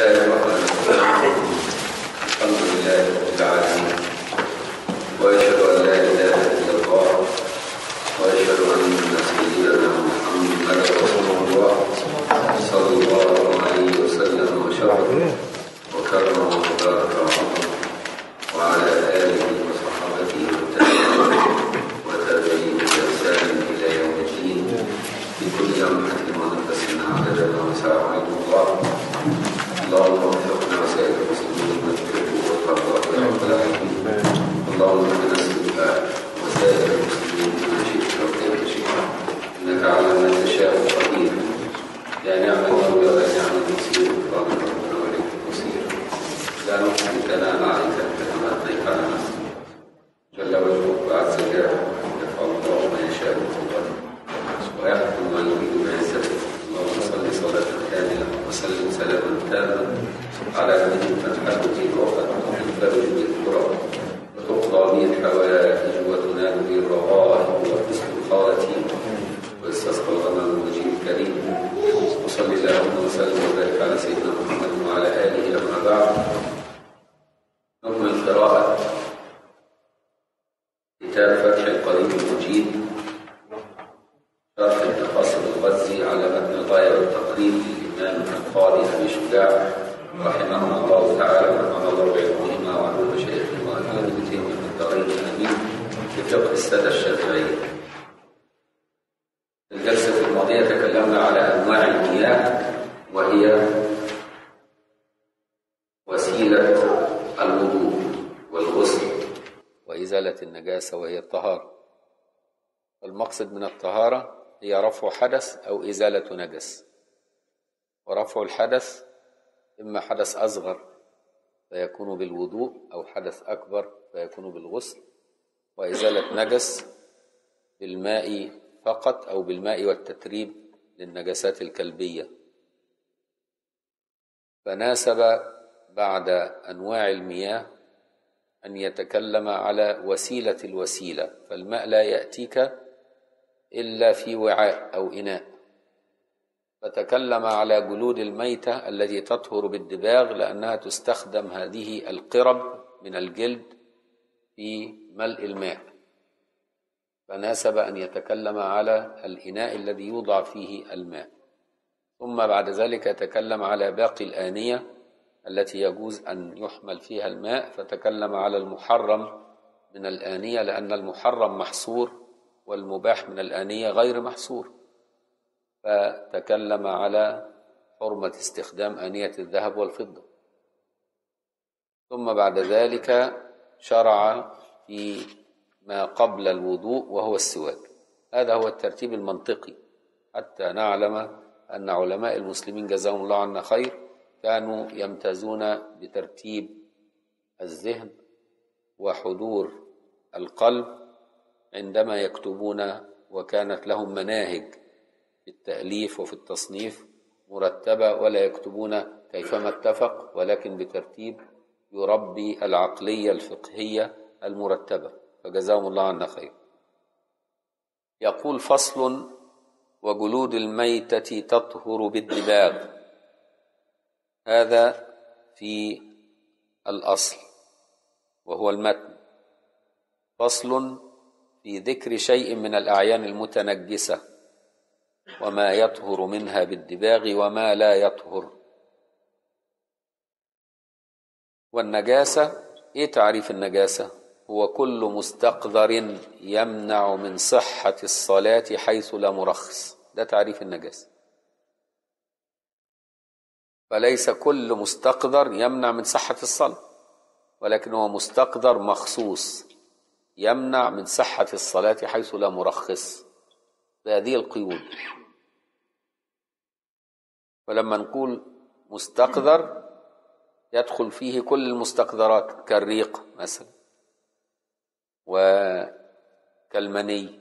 الله الرحمن الرحيم. الحمد لله رب العالمين، وأشهد أن لا إله إلا الله، وأشهد أن سيدنا محمدا رسول الله صلى الله عليه وسلم وشرف وكرم وبارك وعلى آله وصحبه وتابعين بإحسان إلى يوم الدين في كل لمحة ونفس عدد ما وسع علم الله. اللهم وفقنا وسائر المسلمين لما تحب وترضى يا رب العالمين. اللهم اهدنا السبل وسائر المسلمين بما شئت وكيف شئت، انك على ما تشاء قدير. يا نعم المولى ويا نعم المصير، اللهم ربنا واليك المصير. لا نحصي ثناء عليك انت كما اثنيت على نفسك، جل وجهك وعز جلاله. يفعل الله ما يشاء ويقدر ويحكم ما يريد بعزته. اللهم صل صلاه كامله وسلم سلاما تاما على نبي تنحل به العقد وتنفرج به الكرب وتقضى به الحوائج وتنال به الرغائب وتسقى الخواتيم ويستسقى الغمام الوجيه الكريم. وصل اللهم وسلم وبارك على سيدنا محمد وعلى اله. اما بعد، نكمل قراءه كتاب فتح القريب المجيد شرح التقاصد الغزي على متن الغاية والتقريب للإمام القاضي أبي شجاع رحمه الله تعالى ونفعنا الله بعلمهما وعلوم مشايخهما وأئمتهما من الدارين آمين. في فقه السادة الشافعية. في الجلسة الماضية تكلمنا على أنواع المياه، وهي وسيلة الوضوء والغسل وإزالة النجاسة وهي الطهارة. المقصد من الطهارة هي رفع حدث أو إزالة نجس. ورفع الحدث إما حدث أصغر فيكون بالوضوء، أو حدث أكبر فيكون بالغسل. وإزالة نجس بالماء فقط أو بالماء والتتريب للنجاسات الكلبية. فناسب بعد أنواع المياه أن يتكلم على وسيلة الوسيلة. فالماء لا يأتيك إلا في وعاء أو إناء. فتكلم على جلود الميتة التي تطهر بالدباغ، لأنها تستخدم هذه القرب من الجلد في ملء الماء. فناسب أن يتكلم على الإناء الذي يوضع فيه الماء. ثم بعد ذلك يتكلم على باقي الآنية التي يجوز أن يحمل فيها الماء. فتكلم على المحرم من الآنية، لأن المحرم محصور والمباح من الآنية غير محصور. فتكلم على حرمة استخدام آنية الذهب والفضة. ثم بعد ذلك شرع في ما قبل الوضوء وهو السواك. هذا هو الترتيب المنطقي، حتى نعلم أن علماء المسلمين جزاهم الله عنا خير كانوا يمتازون بترتيب الذهن وحضور القلب عندما يكتبون، وكانت لهم مناهج في التأليف وفي التصنيف مرتبة، ولا يكتبون كيفما اتفق، ولكن بترتيب يربي العقلية الفقهية المرتبة، فجزاهم الله عنا خير. يقول: فصل: وجلود الميتة تطهر بالدباغ. هذا في الأصل وهو المتن. فصل في ذكر شيء من الأعيان المتنجسة وما يطهر منها بالدباغ وما لا يطهر. والنجاسة، إيه تعريف النجاسة؟ هو كل مستقذر يمنع من صحة الصلاة حيث لا مرخص. ده تعريف النجاسة. فليس كل مستقذر يمنع من صحة الصلاة، ولكن هو مستقذر مخصوص يمنع من صحة الصلاة حيث لا مرخص بهذه القيود. ولما نقول مستقذر يدخل فيه كل المستقذرات، كالريق مثلا، وكالمني،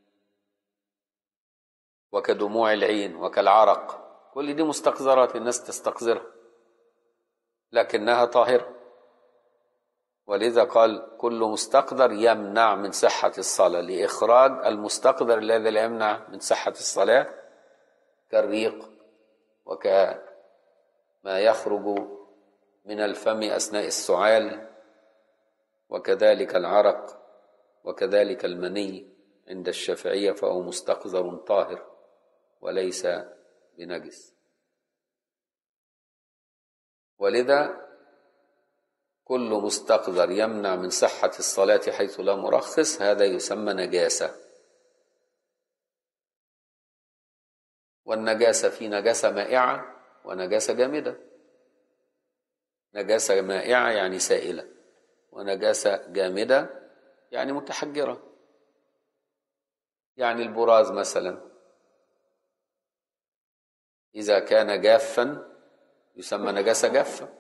وكدموع العين، وكالعرق. كل دي مستقذرات الناس تستقذرها لكنها طاهرة. ولذا قال كل مستقذر يمنع من صحة الصلاة، لإخراج المستقذر الذي لا يمنع من صحة الصلاة، كالريق وكمني ما يخرج من الفم أثناء السعال، وكذلك العرق، وكذلك المني عند الشافعية، فهو مستقذر طاهر وليس بنجس. ولذا كل مستقذر يمنع من صحة الصلاة حيث لا مرخص هذا يسمى نجاسة. والنجاسة في نجاسة مائعة ونجاسة جامدة. نجاسة مائعة يعني سائلة، ونجاسة جامدة يعني متحجرة. يعني البراز مثلا إذا كان جافا يسمى نجاسة جافة،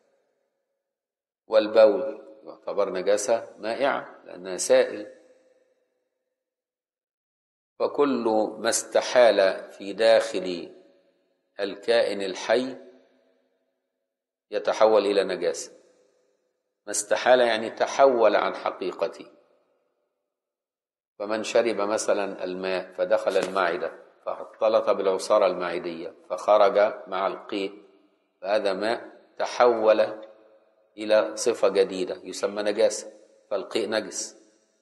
والبول يعتبر نجاسة مائعة لأنها سائل. فكل ما استحال في داخل الكائن الحي يتحول إلى نجاسة. ما استحال يعني تحول عن حقيقته. فمن شرب مثلا الماء فدخل المعدة فاختلط بالعصارة المعدية فخرج مع القيء، فهذا ماء تحول إلى صفة جديدة يسمى نجاسة، فالقيء نجس.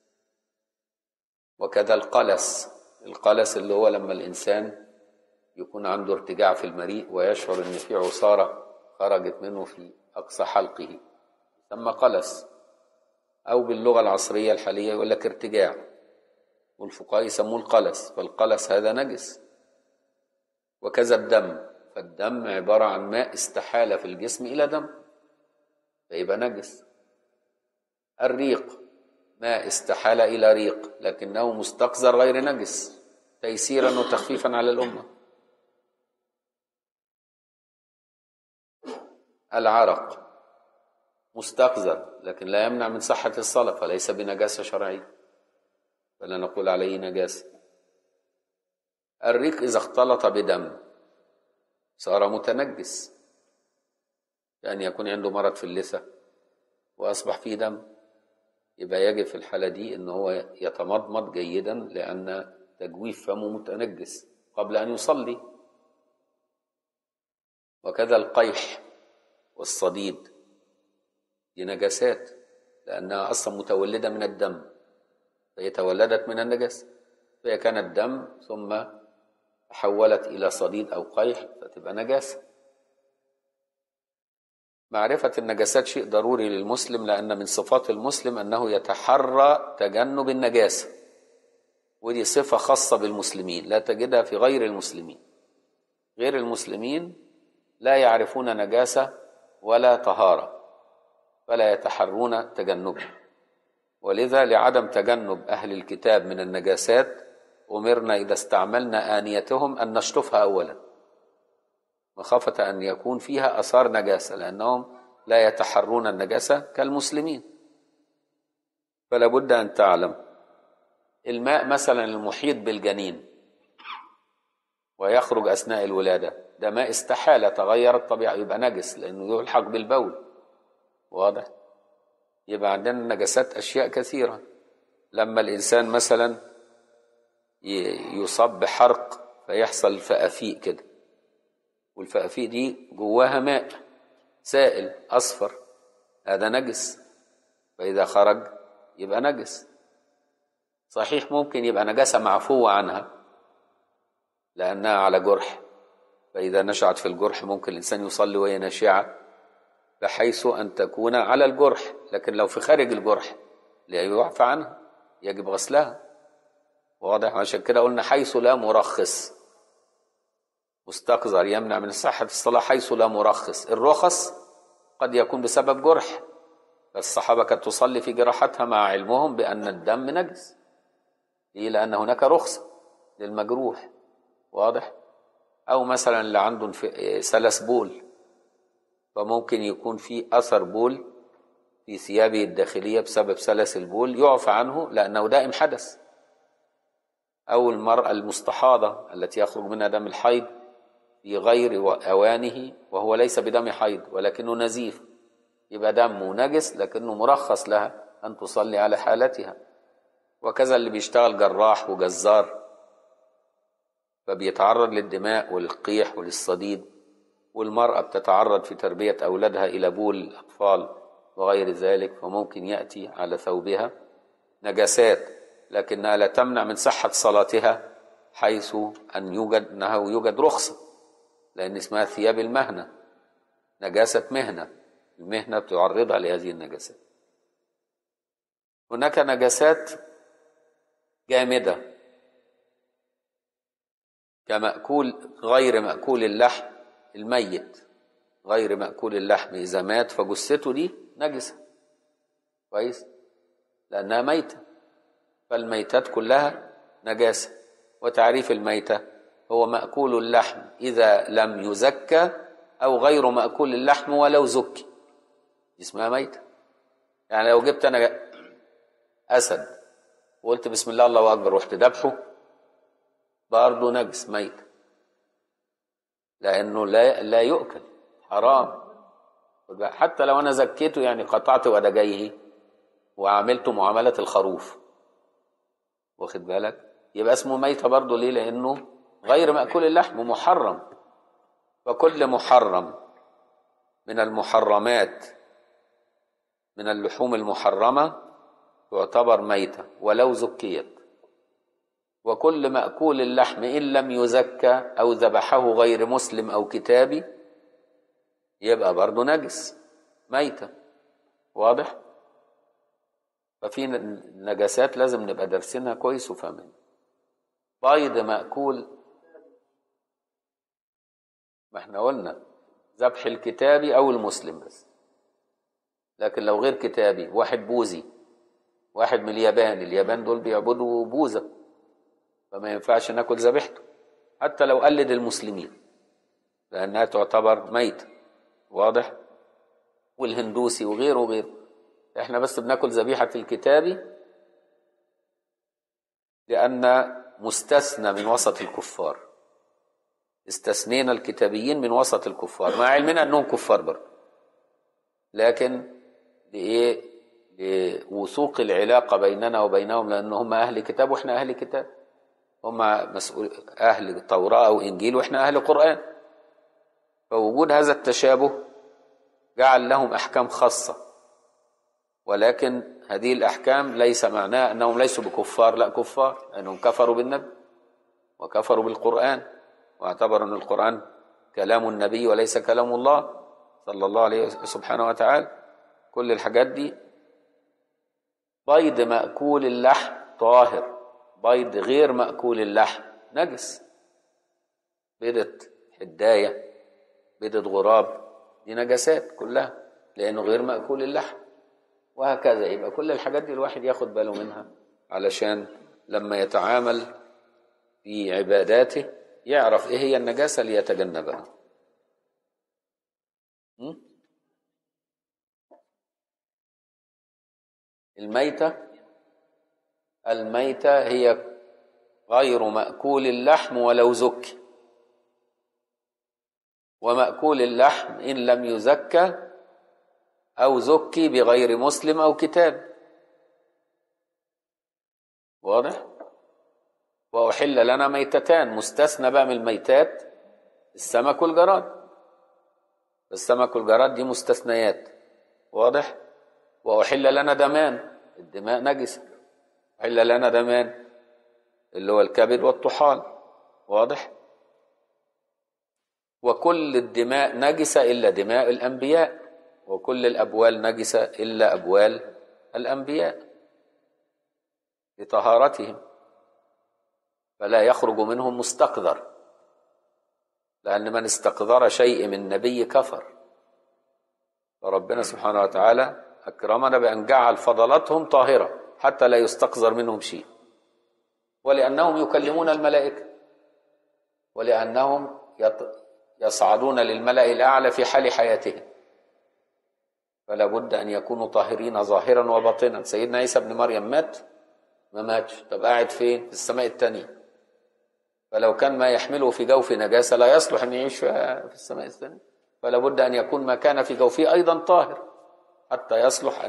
وكذا القلس اللي هو لما الإنسان يكون عنده ارتجاع في المريء ويشعر إن في عصارة خرجت منه في أقصى حلقه يسمى قلس، أو باللغة العصرية الحالية يقول لك ارتجاع، والفقهاء يسموه القلس، فالقلس هذا نجس. وكذا الدم، فالدم عبارة عن ماء استحال في الجسم إلى دم فيبقى نجس. الريق ماء استحال إلى ريق لكنه مستقذر غير نجس تيسيرا وتخفيفا على الأمة. العرق مستقذر لكن لا يمنع من صحة الصلاة فليس بنجاسة شرعية، فلا نقول عليه نجاسة. الريق إذا اختلط بدم صار متنجس، يعني يكون عنده مرض في اللثة وأصبح فيه دم، يبقى يجب في الحالة دي إن هو يتمضمض جيدا لأن تجويف فمه متنجس قبل أن يصلي. وكذا القيح والصديد دي نجاسات لأنها أصلا متولدة من الدم، فهي تولدت من النجاسة، فهي كانت دم ثم تحولت إلى صديد أو قيح فتبقى نجاسة. معرفة النجاسات شيء ضروري للمسلم، لأن من صفات المسلم أنه يتحرى تجنب النجاسة، ودي صفة خاصة بالمسلمين لا تجدها في غير المسلمين. غير المسلمين لا يعرفون نجاسة ولا طهارة فلا يتحرون تجنبها. ولذا لعدم تجنب أهل الكتاب من النجاسات أمرنا إذا استعملنا آنيتهم أن نشطفها أولا مخافة أن يكون فيها أثار نجاسة، لأنهم لا يتحرون النجاسة كالمسلمين. فلا بد أن تعلم الماء مثلا المحيط بالجنين ويخرج أثناء الولادة ده ماء استحالة تغير الطبيعة يبقى نجس لأنه يلحق بالبول، واضح؟ يبقى عندنا نجاسات أشياء كثيرة. لما الإنسان مثلا يصاب بحرق فيحصل فأفيق كده، والفأفيق دي جواها ماء سائل أصفر، هذا نجس، فإذا خرج يبقى نجس. صحيح ممكن يبقى نجاسة معفوة عنها لأنها على جرح، فإذا نشعت في الجرح ممكن الإنسان يصلي وهي ناشعة بحيث أن تكون على الجرح، لكن لو في خارج الجرح لا يعفى عنها يجب غسلها، واضح؟ عشان كده قلنا حيث لا مرخص. مستقذر يمنع من صحة الصلاة حيث لا مرخص. الرخص قد يكون بسبب جرح، فالصحابة كانت تصلي في جراحتها مع علمهم بأن الدم نجس، ليه؟ لأن هناك رخصة للمجروح، واضح؟ أو مثلا اللي عنده سلس بول فممكن يكون في أثر بول في ثيابه الداخلية بسبب سلس البول يعفى عنه لأنه دائم حدث. أو المرأة المستحاضة التي يخرج منها دم الحيض في غير أوانه وهو ليس بدم حيض ولكنه نزيف، يبقى دمه نجس لكنه مرخص لها أن تصلي على حالتها. وكذا اللي بيشتغل جراح وجزار فبيتعرض للدماء وللقيح وللصديد، والمرأة بتتعرض في تربية أولادها إلى بول الأطفال وغير ذلك، فممكن يأتي على ثوبها نجاسات، لكنها لا تمنع من صحة صلاتها، حيث أنه يوجد رخصة، لأن اسمها ثياب المهنة، نجاسة مهنة، المهنة تعرضها لهذه النجاسات. هناك نجاسات جامدة كمأكول غير مأكول اللحم الميت، غير مأكول اللحم إذا مات فجثته دي نجسة، كويس، لأنها ميتة، فالميتات كلها نجاسة. وتعريف الميتة هو مأكول اللحم إذا لم يزكى أو غير مأكول اللحم ولو زكي، اسمها ميتة. يعني لو جبت أنا أسد وقلت بسم الله الله أكبر ورحت ذبحه، برضه نجس ميت، لأنه لا يؤكل، حرام. حتى لو أنا زكيته، يعني قطعت ودجيه وعملته معاملة الخروف، واخد بالك، يبقى اسمه ميتة برضه. ليه؟ لأنه غير مأكول اللحم ومحرم. فكل محرم من المحرمات، من اللحوم المحرمة، تعتبر ميتة ولو زكيت. وكل مأكول اللحم إن لم يزكى أو ذبحه غير مسلم أو كتابي يبقى برضه نجس ميتة، واضح؟ ففي نجاسات لازم نبقى درسينها كويس وفاهمين. بيض مأكول، ما احنا قلنا ذبح الكتابي أو المسلم بس، لكن لو غير كتابي، واحد بوذي، واحد من اليابان دول بيعبدوا بوذا، فما ينفعش ناكل ذبيحته حتى لو قلد المسلمين، لأنها تعتبر ميتة، واضح؟ والهندوسي وغيره وغيره. احنا بس بناكل ذبيحة الكتابي لأن مستثنى من وسط الكفار، استثنينا الكتابيين من وسط الكفار مع علمنا أنهم كفار برضه، لكن لإيه؟ لوثوق العلاقة بيننا وبينهم، لأن هم أهل كتاب وإحنا أهل كتاب، هم مسؤول أهل توراة أو إنجيل وإحنا أهل قرآن، فوجود هذا التشابه جعل لهم أحكام خاصة، ولكن هذه الأحكام ليس معناها أنهم ليسوا بكفار، لا كفار، أنهم كفروا بالنبي وكفروا بالقرآن، واعتبروا أن القرآن كلام النبي وليس كلام الله صلى الله عليه سبحانه وتعالى. كل الحاجات دي. بيض مأكول اللحم طاهر، بيض غير مأكول اللحم نجس، بيضة حداية، بيضة غراب، دي نجاسات كلها لأنه غير مأكول اللحم، وهكذا. يبقى كل الحاجات دي الواحد ياخد باله منها علشان لما يتعامل في عباداته يعرف ايه هي النجاسة ليتجنبها. الميتة هي غير مأكول اللحم ولو زكي، ومأكول اللحم إن لم يزكى أو زكي بغير مسلم أو كتاب، واضح؟ وأحل لنا ميتتان، مستثنى بقى من الميتات السمك والجراد، السمك والجراد دي مستثنيات، واضح؟ وأحل لنا دمان، الدماء نجسة، أحل لنا دمان اللي هو الكبد والطحال، واضح؟ وكل الدماء نجسة إلا دماء الأنبياء، وكل الأبوال نجسة إلا أبوال الأنبياء لطهارتهم، فلا يخرج منهم مستقذر، لأن من استقذر شيء من نبي كفر. فربنا سبحانه وتعالى أكرمنا بأن جعل فضلاتهم طاهرة حتى لا يستقذر منهم شيء، ولأنهم يكلمون الملائكة، ولأنهم يصعدون للملأ الأعلى في حال حياتهم، فلا بد أن يكونوا طاهرين ظاهرا وباطنا. سيدنا عيسى بن مريم مات؟ ما ماتش، طب قاعد فين؟ في السماء الثانية، فلو كان ما يحمله في جوف نجاسة لا يصلح أن يعيش في السماء الثانية، فلا بد أن يكون ما كان في جوفه أيضا طاهر حتى يصلح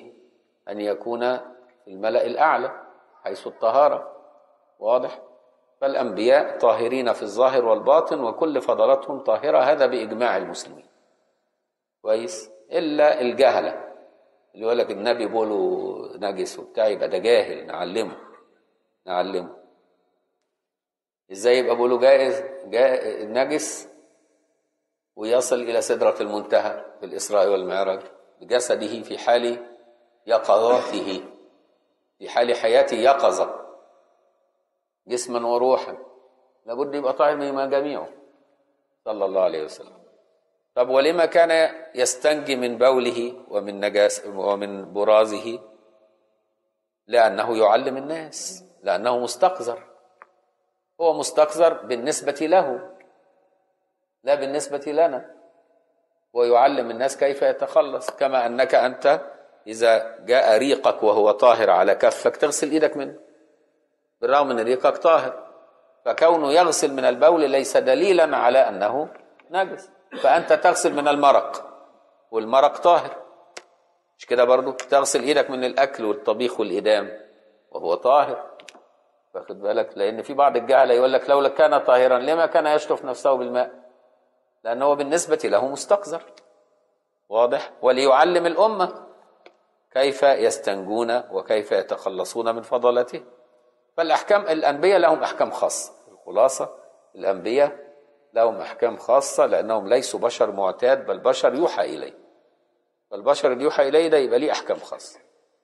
أن يكون في الملأ الأعلى حيث الطهارة، واضح؟ فالأنبياء طاهرين في الظاهر والباطن وكل فضلاتهم طاهرة، هذا بإجماع المسلمين. كويس؟ إلا الجهلة اللي يقول لك النبي بوله نجس وبتاع، يبقى ده جاهل، نعلمه ازاي يبقى بوله نجس ويصل إلى سدرة المنتهى في الإسراء والمعراج بجسده في حال يقظته، في حال حياته يقظة جسما وروحا، لابد يبقى طاهر مما جميعه صلى الله عليه وسلم. طب ولما كان يستنجي من بوله ومن برازه؟ لأنه يعلم الناس، لأنه مستقذر. هو مستقذر بالنسبة له لا بالنسبة لنا، ويعلم الناس كيف يتخلص. كما أنك أنت إذا جاء ريقك وهو طاهر على كفك تغسل إيدك منه بالرغم من ريقك طاهر، فكونه يغسل من البول ليس دليلا على أنه نجس. فأنت تغسل من المرق والمرق طاهر، مش كده؟ برضو تغسل إيدك من الأكل والطبيخ والإدام وهو طاهر، واخد بالك؟ لأن في بعض الجهلة يقول لك لولا كان طاهرا لما كان يشطف نفسه بالماء، لأنه بالنسبة له مستقذر. واضح؟ وليعلم الأمة كيف يستنجون وكيف يتخلصون من فضلته. فالأحكام، الأنبياء لهم أحكام خاصة. الخلاصة الأنبياء لهم أحكام خاصة لأنهم ليسوا بشر معتاد، بل بشر يوحى إليه، فالبشر اللي يوحى إليه ده يبقى ليه أحكام خاصة.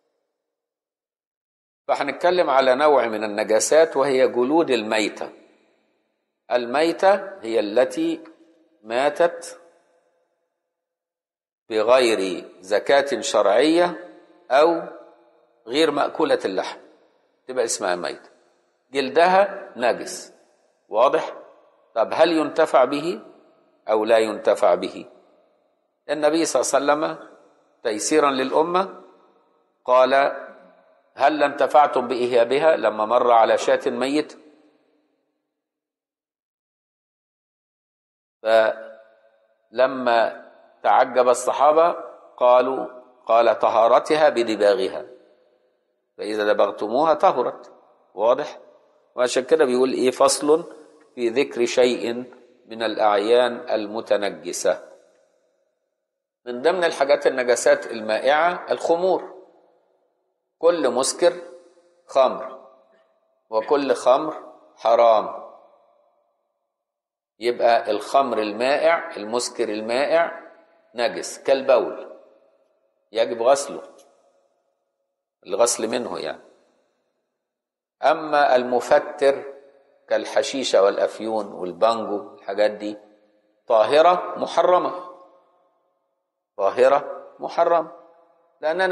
فهنتكلم على نوع من النجاسات وهي جلود الميتة. الميتة هي التي ماتت بغير زكاة شرعية أو غير مأكولة اللحم، تبقى اسمها ميتة، جلدها نجس. واضح؟ طب هل ينتفع به أو لا ينتفع به؟ النبي صلى الله عليه وسلم تيسيرا للأمة قال هل انتفعتم بإهيابها لما مر على شاة ميت؟ فلما تعجب الصحابة قال طهارتها بدباغها، فإذا دبغتموها طهرت. واضح؟ وعشان كده بيقول إيه؟ فصل في ذكر شيء من الأعيان المتنجسة. من ضمن الحاجات النجاسات المائعة الخمور. كل مسكر خمر، وكل خمر حرام. يبقى الخمر المائع، المسكر المائع نجس كالبول، يجب غسله، الغسل منه يعني. أما المفتر كالحشيشة والأفيون والبانجو، الحاجات دي طاهرة محرمة، طاهرة محرمة لأنها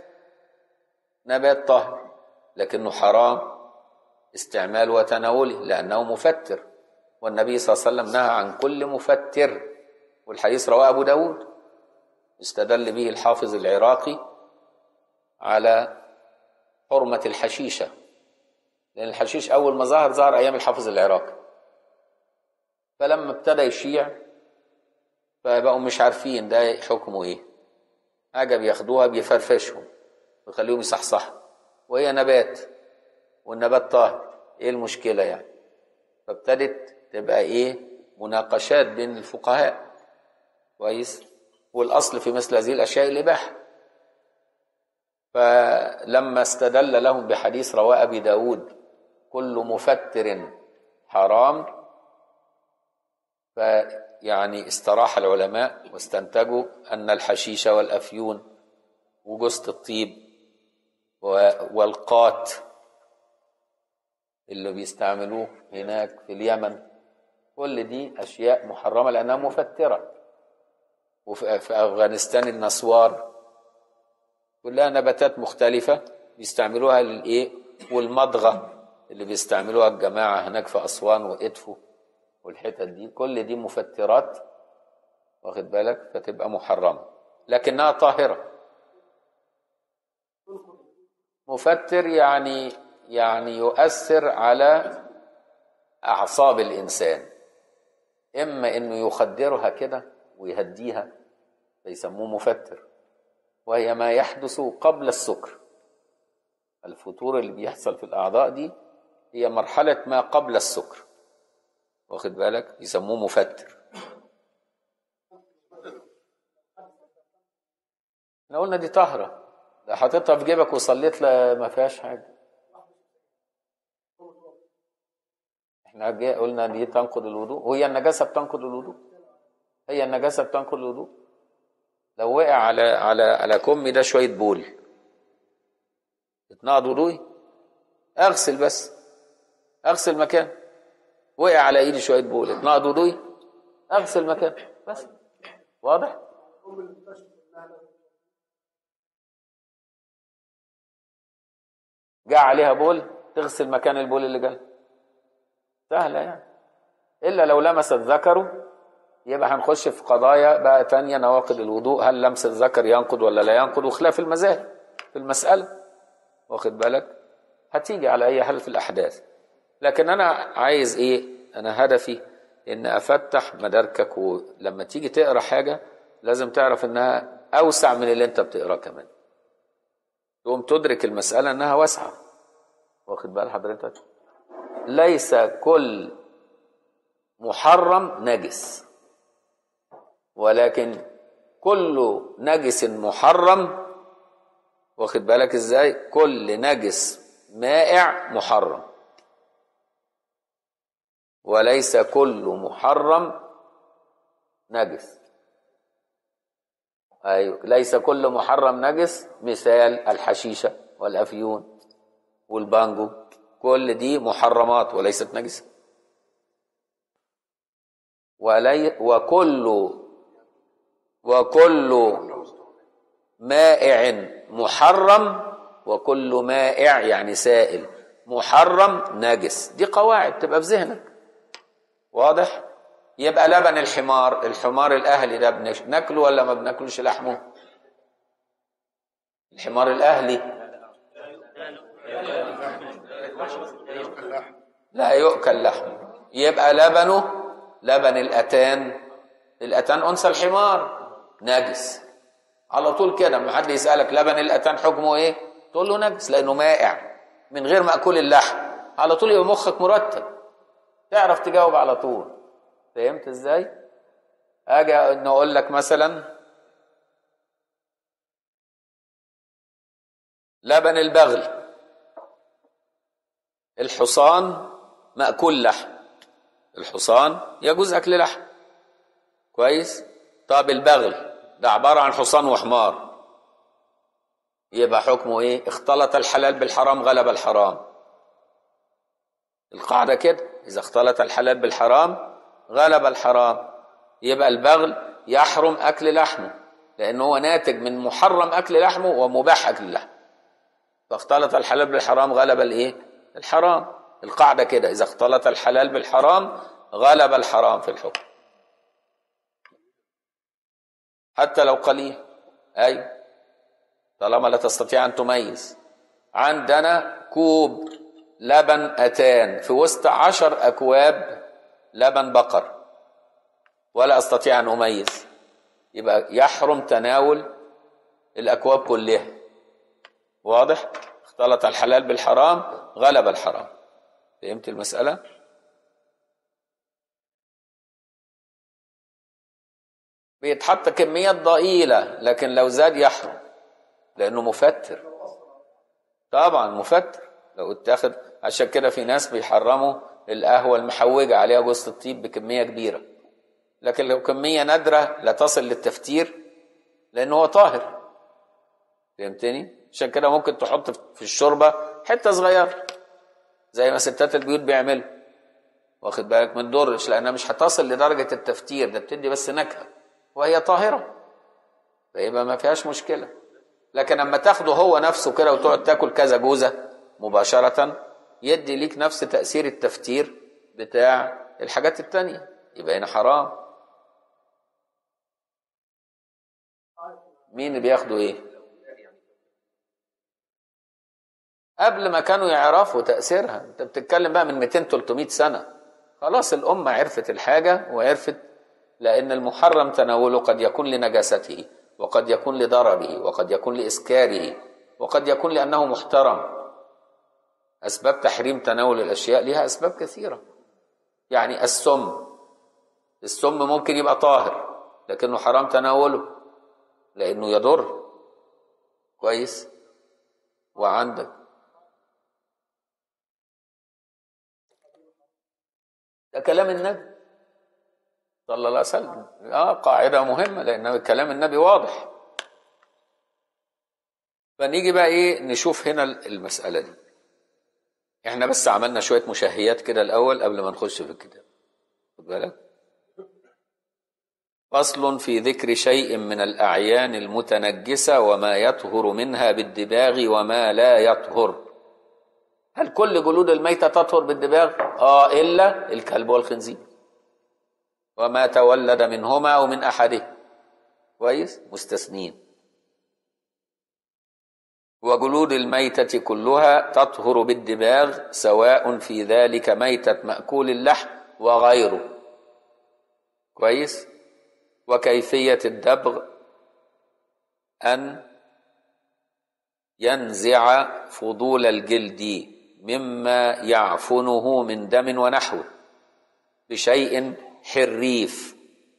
نبات طاهر، لكنه حرام استعمال وتناوله لأنه مفتر، والنبي صلى الله عليه وسلم نهى عن كل مفتر، والحديث رواه أبو داود استدل به الحافظ العراقي على حرمة الحشيشة، لأن الحشيش أول ما ظهر أيام الحافظ العراقي، فلما ابتدى يشيع فبقوا مش عارفين ده حكمه إيه، حاجة بياخدوها بيفرفشهم ويخليهم يصحصحوا، وهي نبات والنبات طاهر، إيه المشكلة يعني؟ فابتدت تبقى إيه؟ مناقشات بين الفقهاء. كويس؟ والأصل في مثل هذه الأشياء الإباحة. فلما استدل لهم بحديث رواه أبي داود كل مفتر حرام، فيعني استراح العلماء واستنتجوا أن الحشيش والأفيون وجوز الطيب والقات اللي بيستعملوه هناك في اليمن، كل دي أشياء محرمة لأنها مفترة. وفي أفغانستان النسوار كلها نباتات مختلفة بيستعملوها للإيه؟ والمضغة اللي بيستعملوها الجماعة هناك في أسوان وإدفو والحتت دي، كل دي مفترات، واخد بالك؟ فتبقى محرمة لكنها طاهرة. مفتر يعني يؤثر على أعصاب الإنسان، إما إنه يخدرها كده ويهديها فيسموه مفتر، وهي ما يحدث قبل السكر، الفتور اللي بيحصل في الأعضاء دي هي مرحلة ما قبل السكر، واخد بالك، يسموه مفتر. احنا قلنا دي طهرة، لو حطيتها في جيبك وصليت ما فيهاش حاجة. احنا قلنا دي تنقض الوضوء، وهي النجاسة بتنقض الوضوء، هي النجاسة بتنقض الوضوء. لو وقع على كمي ده شوية بول، اتنقض وضوئي؟ اغسل بس، اغسل مكان. وقع على ايدي شوية بول، اتنقض وضوئي؟ اغسل مكان بس. واضح؟ جاء عليها بول، تغسل مكان البول اللي جاء، سهلة يعني. إلا لو لمست ذكره يبقى هنخش في قضايا بقى تانية نواقض الوضوء، هل لمس الذكر ينقض ولا لا ينقض، وخلاف المذاهب في المسألة، واخد بالك، هتيجي على أي حال في الأحداث. لكن أنا عايز إيه؟ أنا هدفي إن أفتح مداركك، ولما تيجي تقرأ حاجة لازم تعرف إنها أوسع من اللي أنت بتقرأ كمان، تقوم تدرك المسألة إنها واسعة، واخد بال حضرتك. ليس كل محرم نجس، ولكن كل نجس محرم، واخد بالك ازاي، كل نجس مائع محرم، وليس كل محرم نجس. ايوه، ليس كل محرم نجس. مثال الحشيشة والأفيون والبانجو، كل دي محرمات وليست نجسة. وكل مائع محرم، وكل مائع يعني سائل محرم نجس. دي قواعد تبقى في ذهنك، واضح. يبقى لبن الحمار الأهلي ده بناكله ولا ما بناكلوش لحمه؟ الحمار الأهلي لا يؤكل لحمه. يبقى لبن الأتان أنثى الحمار نجس على طول كده. ما حد يسألك لبن الأتان حكمه ايه، تقول له نجس لأنه مائع من غير مأكول اللحم، على طول يبقى مخك مرتب، تعرف تجاوب على طول. فهمت ازاي؟ اجي نقول لك مثلا لبن البغل، الحصان مأكول لحم، الحصان يجوز أكل لحم، كويس. طب البغل ده عبارة عن حصان وحمار، يبقى حكمه ايه؟ اختلط الحلال بالحرام غلب الحرام. القاعدة كده، إذا اختلط الحلال بالحرام غلب الحرام، يبقى البغل يحرم أكل لحمه، لأنه هو ناتج من محرم أكل لحمه ومباح أكل لحمه، فاختلط الحلال بالحرام غلب الايه؟ الحرام. القاعدة كده، إذا اختلط الحلال بالحرام غلب الحرام في الحكم، حتى لو قليل. أي طالما لا تستطيع أن تميز. عندنا كوب لبن أتان في وسط 10 أكواب لبن بقر، ولا أستطيع أن أميز، يبقى يحرم تناول الأكواب كلها. واضح؟ اختلط الحلال بالحرام غلب الحرام. فهمت المسألة؟ بيتحط كميات ضئيلة، لكن لو زاد يحرم لأنه مفتر. طبعا مفتر لو اتاخد. عشان كده في ناس بيحرموا القهوة المحوجة عليها جوز الطيب بكمية كبيرة، لكن لو كمية نادرة لا تصل للتفتير لأنه هو طاهر. فهمتني؟ عشان كده ممكن تحط في الشوربة حتة صغيرة زي ما ستات البيوت بيعملوا، واخد بالك، ما تضرش لأنها مش هتصل لدرجة التفتير، ده بتدي بس نكهة وهي طاهرة، فيبقى ما فيهاش مشكلة. لكن لما تاخده هو نفسه كده وتقعد تاكل كذا جوزة مباشرة، يدي ليك نفس تأثير التفتير بتاع الحاجات التانية، يبقى هنا حرام. مين اللي بياخدوا ايه؟ قبل ما كانوا يعرفوا تأثيرها. انت بتتكلم بقى من 200-300 سنة، خلاص الأمة عرفت الحاجة وعرفت، لأن المحرم تناوله قد يكون لنجاسته، وقد يكون لضرره، وقد يكون لإسكاره، وقد يكون لأنه محترم. أسباب تحريم تناول الأشياء لها أسباب كثيرة. يعني السم ممكن يبقى طاهر لكنه حرام تناوله لأنه يضر. كويس. وعندك ده كلام النبي صلى الله عليه وسلم. قاعدة مهمة لأن كلام النبي واضح. فنيجي بقى ايه نشوف هنا المسألة دي. احنا بس عملنا شوية مشاهيات كده الأول قبل ما نخش في الكتاب. خد بالك. فصل في ذكر شيء من الأعيان المتنجسة وما يطهر منها بالدباغ وما لا يطهر. هل كل جلود الميتة تطهر بالدباغ؟ إلا الكلب والخنزير وما تولد منهما أو من أحده. كويس. مستثنين. وجلود الميتة كلها تطهر بالدباغ سواء في ذلك ميتة مأكول اللحم وغيره. كويس. وكيفية الدبغ أن ينزع فضول الجلد مما يعفنه من دم ونحوه بشيء حريف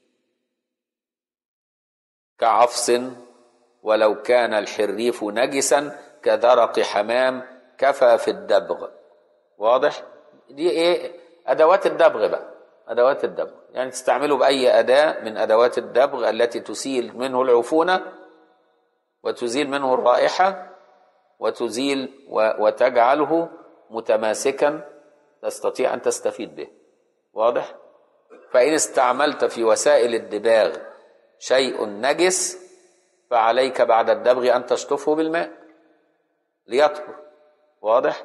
كعفص ولو كان الحريف نجسا كذرق حمام كفى في الدبغ. واضح؟ دي ايه؟ ادوات الدبغ بقى. ادوات الدبغ يعني تستعمله باي اداة من ادوات الدبغ التي تزيل منه العفونة وتزيل منه الرائحة وتزيل وتجعله متماسكا تستطيع ان تستفيد به. واضح؟ فإن استعملت في وسائل الدباغ شيء نجس فعليك بعد الدبغ أن تشطفه بالماء ليطهر. واضح؟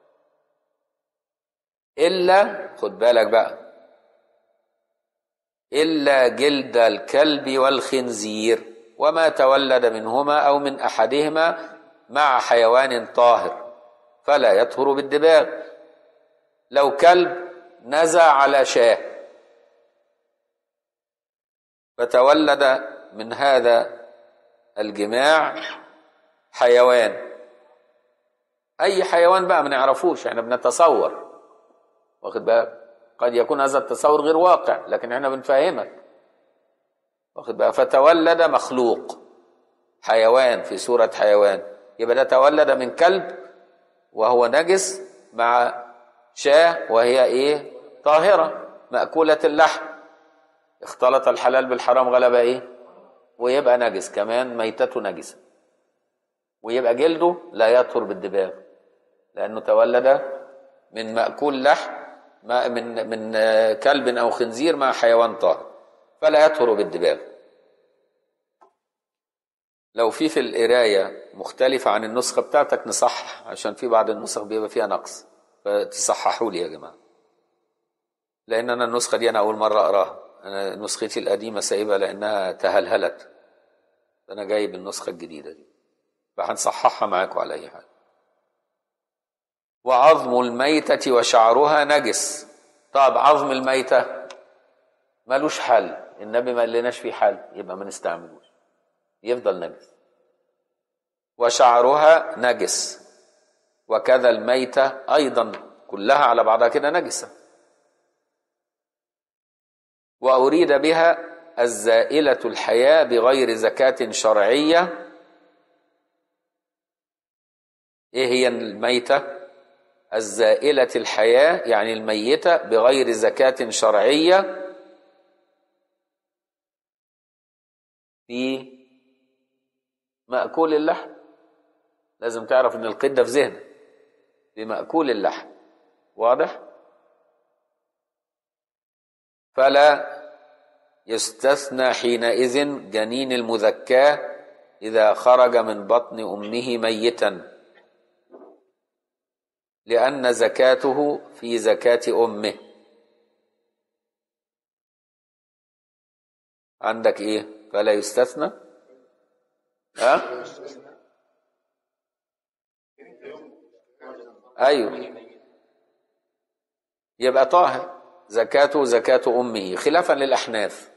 إلا خد بالك بقى إلا جلد الكلب والخنزير وما تولد منهما أو من أحدهما مع حيوان طاهر فلا يطهر بالدباغ. لو كلب نزع على شاة فتولد من هذا الجماع حيوان، أي حيوان بقى ما نعرفوش، احنا بنتصور، واخد بالك؟ قد يكون هذا التصور غير واقع لكن احنا بنفهمك، واخد بالك؟ فتولد مخلوق حيوان في صورة حيوان، يبقى ده تولد من كلب وهو نجس مع شاة وهي ايه؟ طاهرة مأكولة اللحم، اختلط الحلال بالحرام غلب ايه؟ ويبقى نجس كمان، ميتته نجسة، ويبقى جلده لا يطهر بالدباغ لأنه تولد من مأكول لحم من كلب أو خنزير مع حيوان طاهر فلا يطهر بالدباغ. لو في القراية مختلفة عن النسخة بتاعتك نصحح، عشان في بعض النسخ بيبقى فيها نقص، فتصححوا لي يا جماعة، لأن أنا النسخة دي أنا أول مرة أقراها، أنا نسختي القديمة سايبها لأنها تهلهلت، أنا جايب النسخة الجديدة دي فهنصححها معاكم على أي حال. وعظم الميتة وشعرها نجس. طب عظم الميتة مالوش حل، النبي ما قالناش فيه حل، يبقى ما نستعملوش، يفضل نجس. وشعرها نجس، وكذا الميتة أيضا كلها على بعضها كده نجسة. وأريد بها الزائلة الحياة بغير زكاة شرعية. إيه هي الميتة؟ الزائلة الحياة يعني الميتة بغير زكاة شرعية في مأكول اللحم. لازم تعرف ان القدة في ذهنك في مأكول اللحم. واضح؟ فلا يستثنى حينئذ جنين المذكاة إذا خرج من بطن أمه ميتا، لأن زكاته في زكاة أمه. عندك إيه؟ فلا يستثنى؟ أيوه، يبقى طاهر، زكاته زكاة أمه، خلافا للأحناف.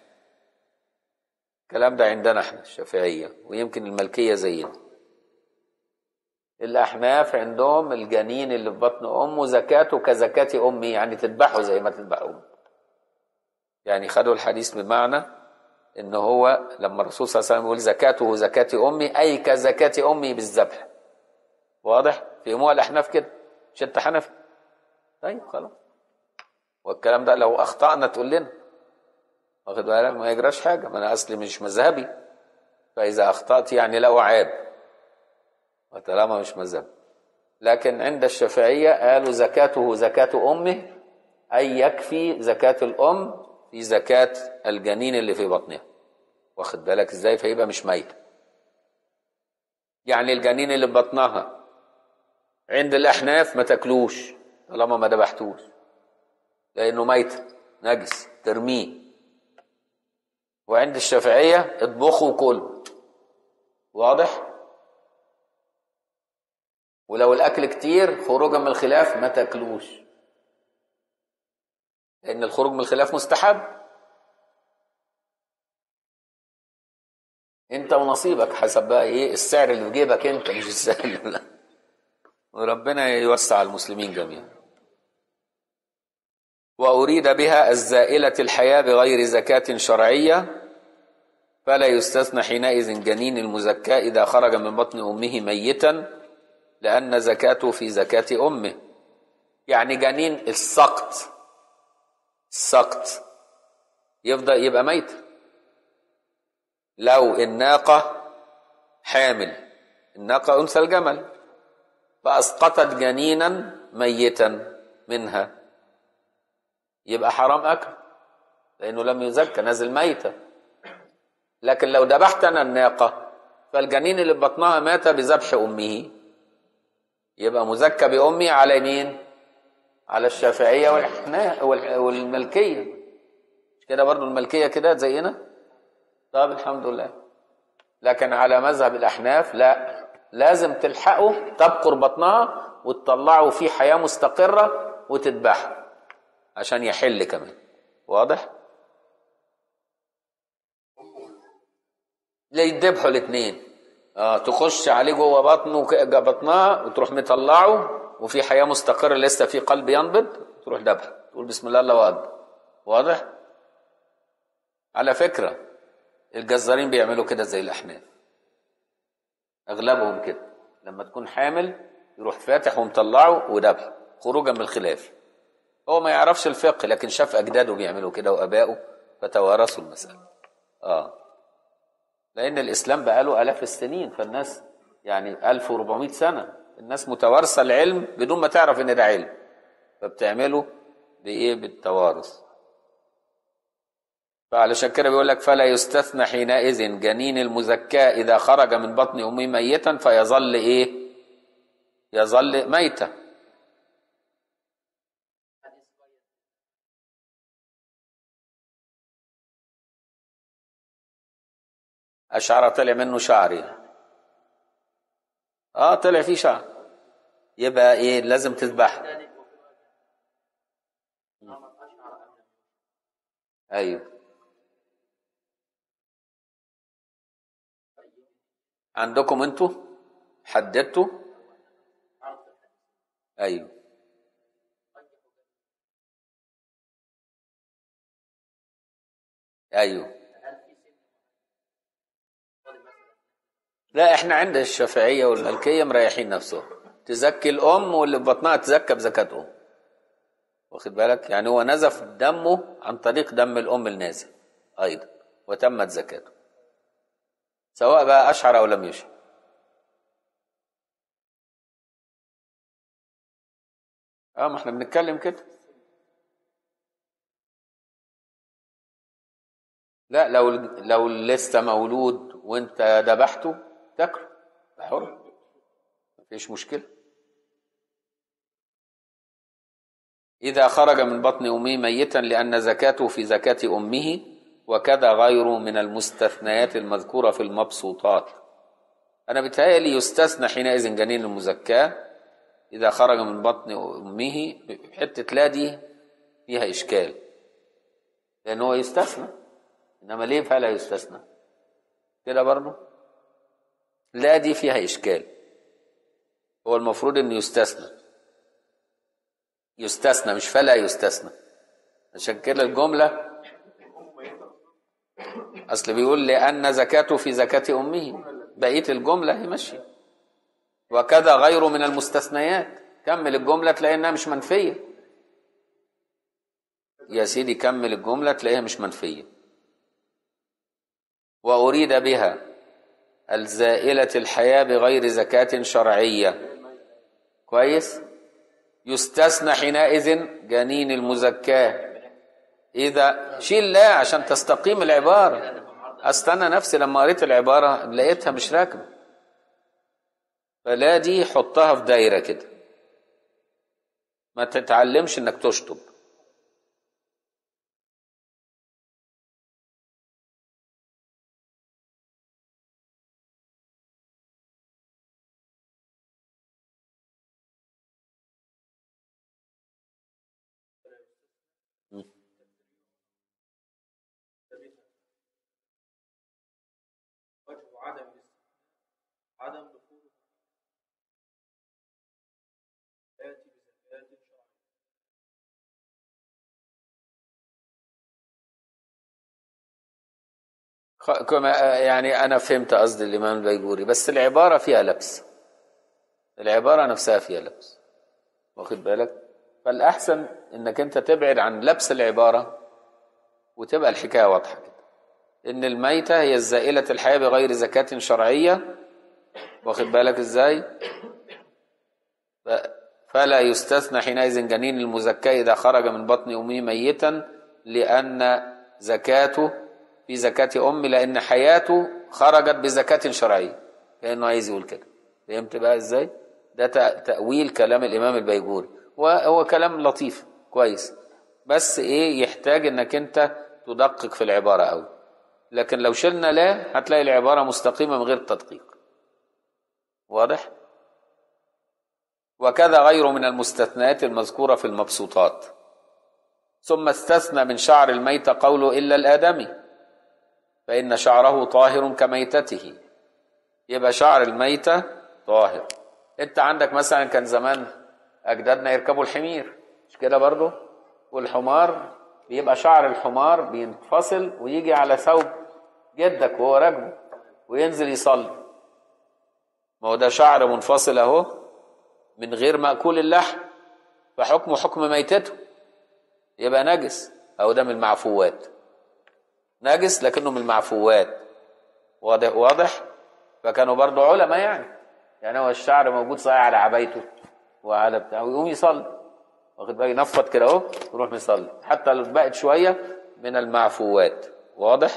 الكلام ده عندنا احنا الشافعية ويمكن المالكية زينا. الأحناف عندهم الجنين اللي في بطن أمه زكاته كزكاة أمه، يعني تذبحه زي ما تذبح أمه. يعني خدوا الحديث بمعنى إن هو لما الرسول صلى الله عليه وسلم يقول زكاته زكاة أمي، أي كزكاة أمي بالذبح. واضح؟ في أموال الأحناف كده. مش أنت حنفي؟ طيب خلاص. والكلام ده لو أخطأنا تقول لنا، واخد بالك؟ ما يجراش حاجة، ما أنا أصلي مش مذهبي، فإذا أخطأت يعني له عيب، وطالما مش مذهبي. لكن عند الشافعية قالوا زكاته زكاة أمه، أي يكفي زكاة الأم في زكاة الجنين اللي في بطنها. واخد بالك إزاي؟ فيبقى مش ميت. يعني الجنين اللي في بطنها عند الأحناف ما تاكلوش طالما ما ذبحتوش، لأنه ميت نجس ترميه. وعند الشافعية اطبخوا وكلوا. واضح؟ ولو الأكل كتير خروجا من الخلاف ما تاكلوش، لأن الخروج من الخلاف مستحب. أنت ونصيبك حسب بقى إيه السعر اللي في جيبك أنت، مش السعر لا. وربنا يوسع المسلمين جميعا. وأريد بها الزائلة الحياة بغير زكاة شرعية، فلا يستثنى حينئذ جنين المزكى إذا خرج من بطن أمه ميتا، لأن زكاته في زكاة أمه. يعني جنين السقط يفضل يبقى ميت. لو الناقة حامل، الناقة أنثى الجمل، فأسقطت جنينا ميتا منها، يبقى حرام أكل لأنه لم يزكى، نازل ميتة. لكن لو ذبحت أنا الناقة فالجنين اللي ببطنها مات بذبح أمه، يبقى مزكى بأمي على مين؟ على الشافعية والملكية. مش كده برضو الملكية كده زينا؟ طب الحمد لله. لكن على مذهب الأحناف لا، لازم تلحقه تبقر بطنها وتطلعه في حياة مستقرة وتذبحه عشان يحل كمان. واضح؟ لا يذبحوا الاثنين. تخش عليه جوه بطنها وتروح مطلعه وفي حياة مستقرة لسه في قلب ينبض، تروح ذبحه تقول بسم الله الله أكبر. واضح؟ على فكرة الجزارين بيعملوا كده زي الأحناف، أغلبهم كده لما تكون حامل يروح فاتح ومطلعه وذبحه خروجا من الخلاف. هو ما يعرفش الفقه لكن شاف أجداده بيعملوا كده وأبائه فتوارثوا المسألة. لأن الإسلام بقاله آلاف السنين، فالناس يعني 1400 سنة الناس متوارثة العلم بدون ما تعرف إن ده علم، فبتعمله بإيه؟ بالتوارث. فعلشان كده بيقول لك فلا يستثنى حينئذ جنين المزكى إذا خرج من بطن أمه ميتا فيظل إيه؟ يظل ميتا. أشعر طلع منه شعري. طلع فيه شعر، يبقى إيه؟ لازم تذبح. أيوه. عندكم انتوا حددتوا؟ ايوه. ايوه. لا احنا عند الشافعية والمالكية مريحين نفسهم، تزكي الام واللي في بطنها تزكى بزكاة ام. واخد بالك؟ يعني هو نزف دمه عن طريق دم الام النازل ايضا وتمت زكاته سواء بقى اشعر او لم يشعر. ما احنا بنتكلم كده. لا لو لسه مولود وانت ذبحته تاكله حر، مفيش مشكله. اذا خرج من بطن امه ميتا لان زكاته في زكاه امه، وكذا غيره من المستثنيات المذكوره في المبسوطات. انا بيتهيألي يستثنى حينئذ جنين المزكاه اذا خرج من بطن امه. حته لا دي فيها اشكال لان هو يستثنى، انما ليه فلا يستثنى كده برضه؟ لا دي فيها اشكال. هو المفروض انه يستثنى مش فلا يستثنى. عشان كده الجملة اصل بيقول لأن زكاته في زكاة أمه، بقية الجملة هي ماشية. وكذا غيره من المستثنيات، كمل الجملة تلاقي انها مش منفية يا سيدي، كمل الجملة تلاقيها مش منفية. وأريد بها الزائلة الحياة بغير زكاة شرعية. كويس. يستثنى حينئذ جنين المزكاة. إذا شيل لا عشان تستقيم العبارة. أستنى نفسي لما قريت العبارة لقيتها مش راكبة، فلا دي حطها في دايرة كده، ما تتعلمش انك تشطب. عدم دخول ياتي بزكاة كما يعني أنا فهمت قصد الإمام البيجوري، بس العبارة فيها لبس، العبارة نفسها فيها لبس، واخد بالك؟ فالأحسن إنك أنت تبعد عن لبس العبارة وتبقى الحكاية واضحة كده، إن الميتة هي الزائلة الحياة بغير زكاة شرعية، واخد بالك إزاي؟ فلا يستثنى حينئذ جنين المزكى إذا خرج من بطن أمه ميتا، لأن زكاته في زكاة أمه، لأن حياته خرجت بزكاة شرعية، كأنه عايز يقول كده. فهمت بقى إزاي؟ ده تأويل كلام الإمام البيجوري، وهو كلام لطيف كويس، بس إيه يحتاج إنك أنت تدقق في العبارة أوي. لكن لو شلنا لا هتلاقي العبارة مستقيمة من غير تدقيق. واضح؟ وكذا غيره من المستثنيات المذكورة في المبسوطات. ثم استثنى من شعر الميت قوله إلا الآدمي فإن شعره طاهر كميتته. يبقى شعر الميتة طاهر. انت عندك مثلا كان زمان أجدادنا يركبوا الحمير، مش كده برضو؟ والحمار بيبقى شعر الحمار بينفصل ويجي على ثوب جدك وهو راكبه وينزل يصلي، ما هو ده شعر منفصل اهو من غير مأكول اللحم، فحكمه حكم ميتته، يبقى نجس، أو ده من المعفوات، نجس لكنه من المعفوات. واضح؟ فكانوا برضو علماء يعني هو الشعر موجود صحيح على عبايته وعلى بتاعه ويقوم يصلي، واخد بالك، ينفض كده اهو يروح يصلي، حتى لو بقت شويه من المعفوات. واضح؟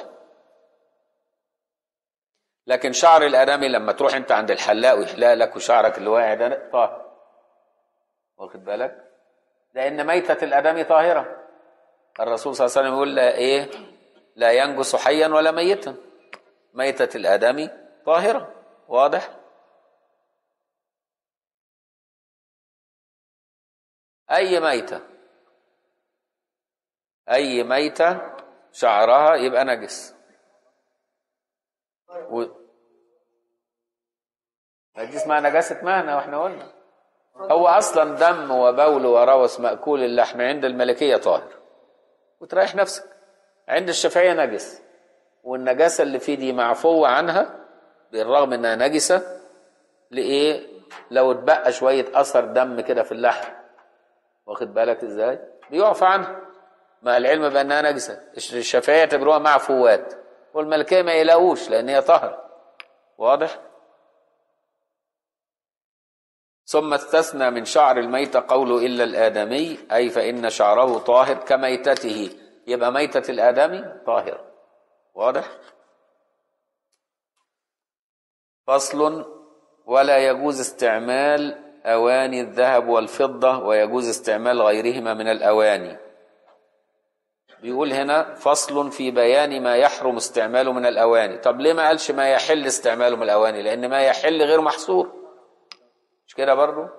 لكن شعر الآدمي لما تروح انت عند الحلاق ويحلق لك وشعرك اللي واقع ده طاهر، واخد بالك، لأن ميتة الآدمي طاهرة. الرسول صلى الله عليه وسلم يقول لا ايه، لا ينجس حيا ولا ميتا، ميتة الآدمي طاهرة. واضح؟ أي ميتة شعرها يبقى نجس. دي اسمها نجاسة مهنة، واحنا قلنا هو أصلا دم وبول وروث مأكول اللحم عند الملكية طاهر وتريح نفسك. عند الشافعية نجس، والنجاسة اللي فيه دي معفوة عنها بالرغم انها نجسة. لإيه؟ لو اتبقى شوية أثر دم كده في اللحم، واخد بالك ازاي؟ بيعفى عنها مع العلم بأنها نجسة. الشافعية يعتبروها معفوات، والملكية ما يلاقوش لأن هي طهر. واضح؟ ثم استثنى من شعر الميت قوله إلا الآدمي أي فإن شعره طاهر كميتته، يبقى ميتة الآدمي طاهر. واضح؟ فصل: ولا يجوز استعمال أواني الذهب والفضة ويجوز استعمال غيرهما من الأواني. بيقول هنا فصل في بيان ما يحرم استعماله من الأواني. طب ليه ما قالش ما يحل استعماله من الأواني؟ لأن ما يحل غير محصور، مش كده برضو؟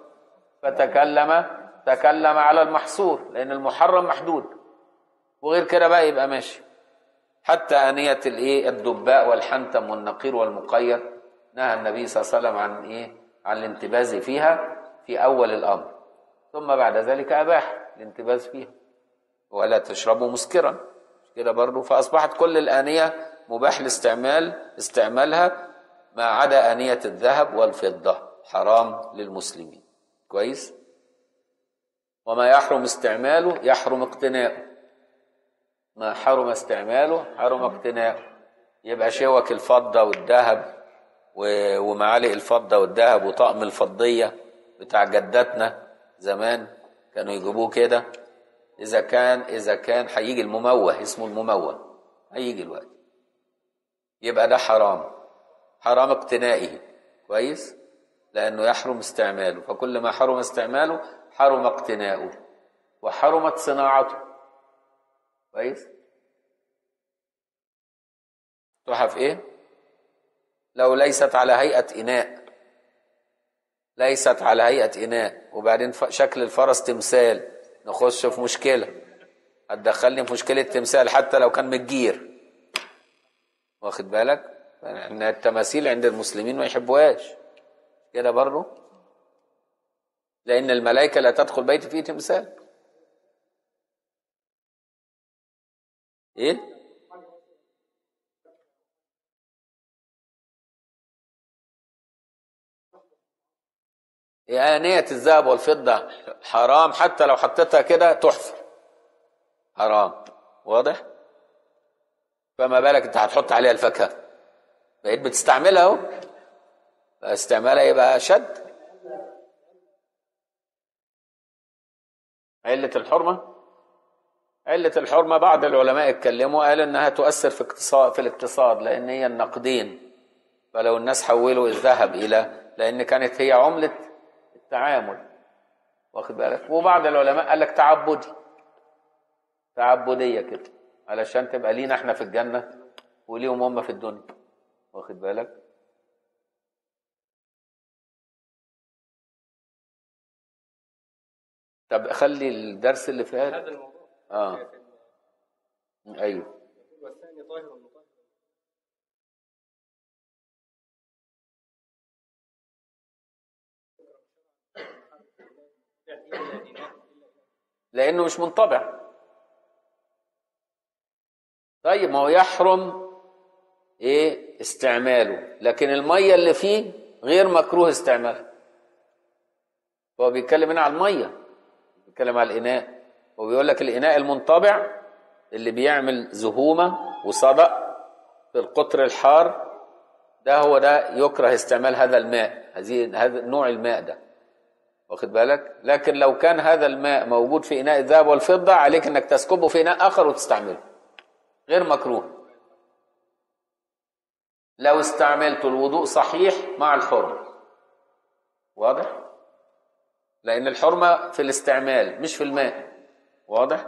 فتكلم على المحصور لأن المحرم محدود، وغير كده بقى يبقى ماشي. حتى آنية الدباء والحنتم والنقير والمقير نهى النبي صلى الله عليه وسلم عن الانتباز فيها في أول الأمر، ثم بعد ذلك أباح الانتباز فيها. ولا تشربوا مسكرا كده برضو. فأصبحت كل الآنية مباح استعمالها ما عدا آنية الذهب والفضة حرام للمسلمين. كويس. وما يحرم استعماله يحرم اقتناؤه. ما حرم استعماله حرم اقتناؤه. يبقى شوك الفضة والذهب ومعالق الفضة والذهب وطقم الفضية بتاع جداتنا زمان كانوا يجيبوه كده. إذا كان هيجي المموه، اسمه المموه، هيجي الوقت، يبقى ده حرام اقتنائه. كويس. لأنه يحرم استعماله. فكل ما حرم استعماله حرم اقتناؤه وحرمت صناعته. كويس. تحف ايه؟ لو ليست على هيئة إناء وبعدين شكل الفرس تمثال، نخش في مشكلة. هتدخلني في مشكلة تمثال حتى لو كان متجير. واخد بالك؟ ان التماثيل عند المسلمين ما يحبوهاش كده برضه، لأن الملائكة لا تدخل بيت فيه تمثال. ايه؟ آنية الذهب والفضة حرام، حتى لو حطيتها كده تحفة حرام. واضح؟ فما بالك انت هتحط عليها الفاكهة، بقيت بتستعملها اهو، استعمالها يبقى أشد. علة الحرمة بعض العلماء اتكلموا قالوا انها تؤثر في الاقتصاد، لان هي النقدين. فلو الناس حولوا الذهب لان كانت هي عملة التعامل. واخد بالك؟ وبعض العلماء قال لك تعبدية كده، علشان تبقى لينا احنا في الجنة وليهم هم في الدنيا. واخد بالك؟ طب خلي الدرس اللي فات هذا الموضوع. ايوه. والثاني طاهر ومطهر. لانه مش منطبع. طيب ما هو يحرم استعماله، لكن المية اللي فيه غير مكروه استعمالها. هو بيتكلم هنا على المية، بيتكلم على الإناء. وبيقول لك الإناء المنطبع اللي بيعمل زهومة وصدأ في القطر الحار، ده يكره استعمال هذا الماء، هذا نوع الماء ده. واخد بالك؟ لكن لو كان هذا الماء موجود في إناء الذهب والفضة، عليك انك تسكبه في إناء آخر وتستعمله، غير مكروه. لو استعملت الوضوء صحيح مع الحرمة. واضح؟ لأن الحرمة في الاستعمال مش في الماء. واضح؟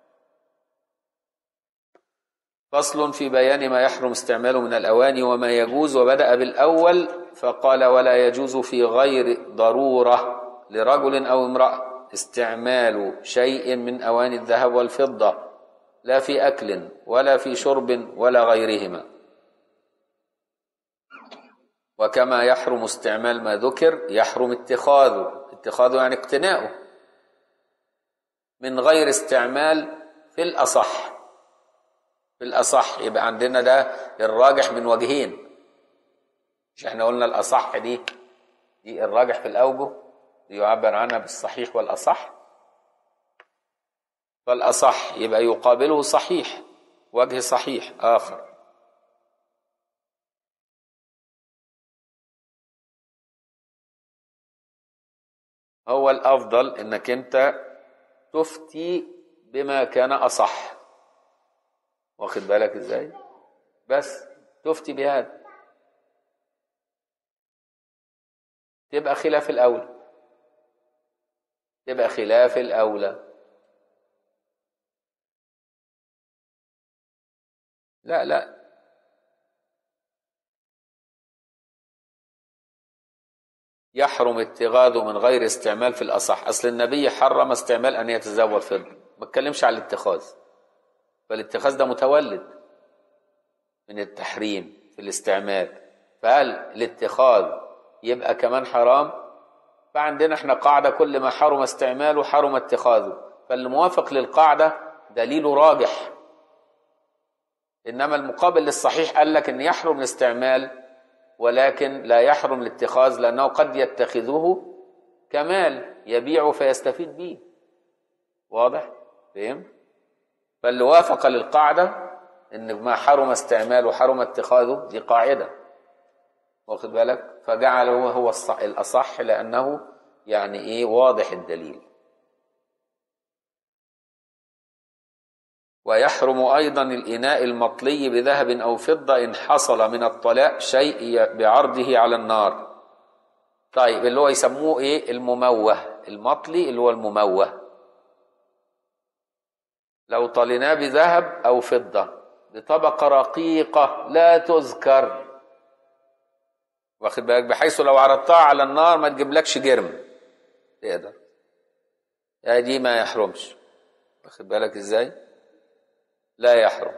فصل في بيان ما يحرم استعماله من الأواني وما يجوز. وبدأ بالأول فقال: ولا يجوز في غير ضرورة لرجل أو امرأة استعمال شيء من أواني الذهب والفضة، لا في أكل ولا في شرب ولا غيرهما. وكما يحرم استعمال ما ذكر يحرم اتخاذه يعني اقتناؤه من غير استعمال في الأصح. يبقى عندنا ده الراجح من وجهين. مش احنا قلنا الأصح دي الراجح في الأوجه، دي يعبر عنها بالصحيح والأصح. فالأصح يبقى يقابله صحيح، وجه صحيح آخر. هو الأفضل إنك أنت تفتي بما كان أصح. واخد بالك إزاي؟ بس تفتي بهذا، تبقى خلاف الأولى. لا يحرم اتخاذه من غير استعمال في الأصح. أصل النبي حرم استعمال أنية الذهب والفضة، ما اتكلمش على الاتخاذ. فالاتخاذ ده متولد من التحريم في الاستعمال. فهل الاتخاذ يبقى كمان حرام. فعندنا احنا قاعدة كل ما حرم استعماله حرم اتخاذه، فالموافق للقاعدة دليله راجح. إنما المقابل للصحيح قال لك إن يحرم الاستعمال ولكن لا يحرم الاتخاذ، لأنه قد يتخذه كمال يبيعه فيستفيد به. واضح؟ فهم؟ فاللي وافق للقاعدة إن ما حرم استعماله حرم اتخاذه، دي قاعدة، واخد بالك؟ فجعله هو الأصح لأنه يعني إيه واضح الدليل. ويحرم أيضا الإناء المطلي بذهب أو فضة إن حصل من الطلاء شيء بعرضه على النار. طيب اللي هو يسموه إيه؟ المموه. المطلي اللي هو المموه، لو طليناه بذهب أو فضة بطبقة رقيقة لا تذكر، واخد بالك؟ بحيث لو عرضتها على النار ما تجيبلكش جرم تقدر، يعني دي ما يحرمش، واخد بالك ازاي؟ لا يحرم.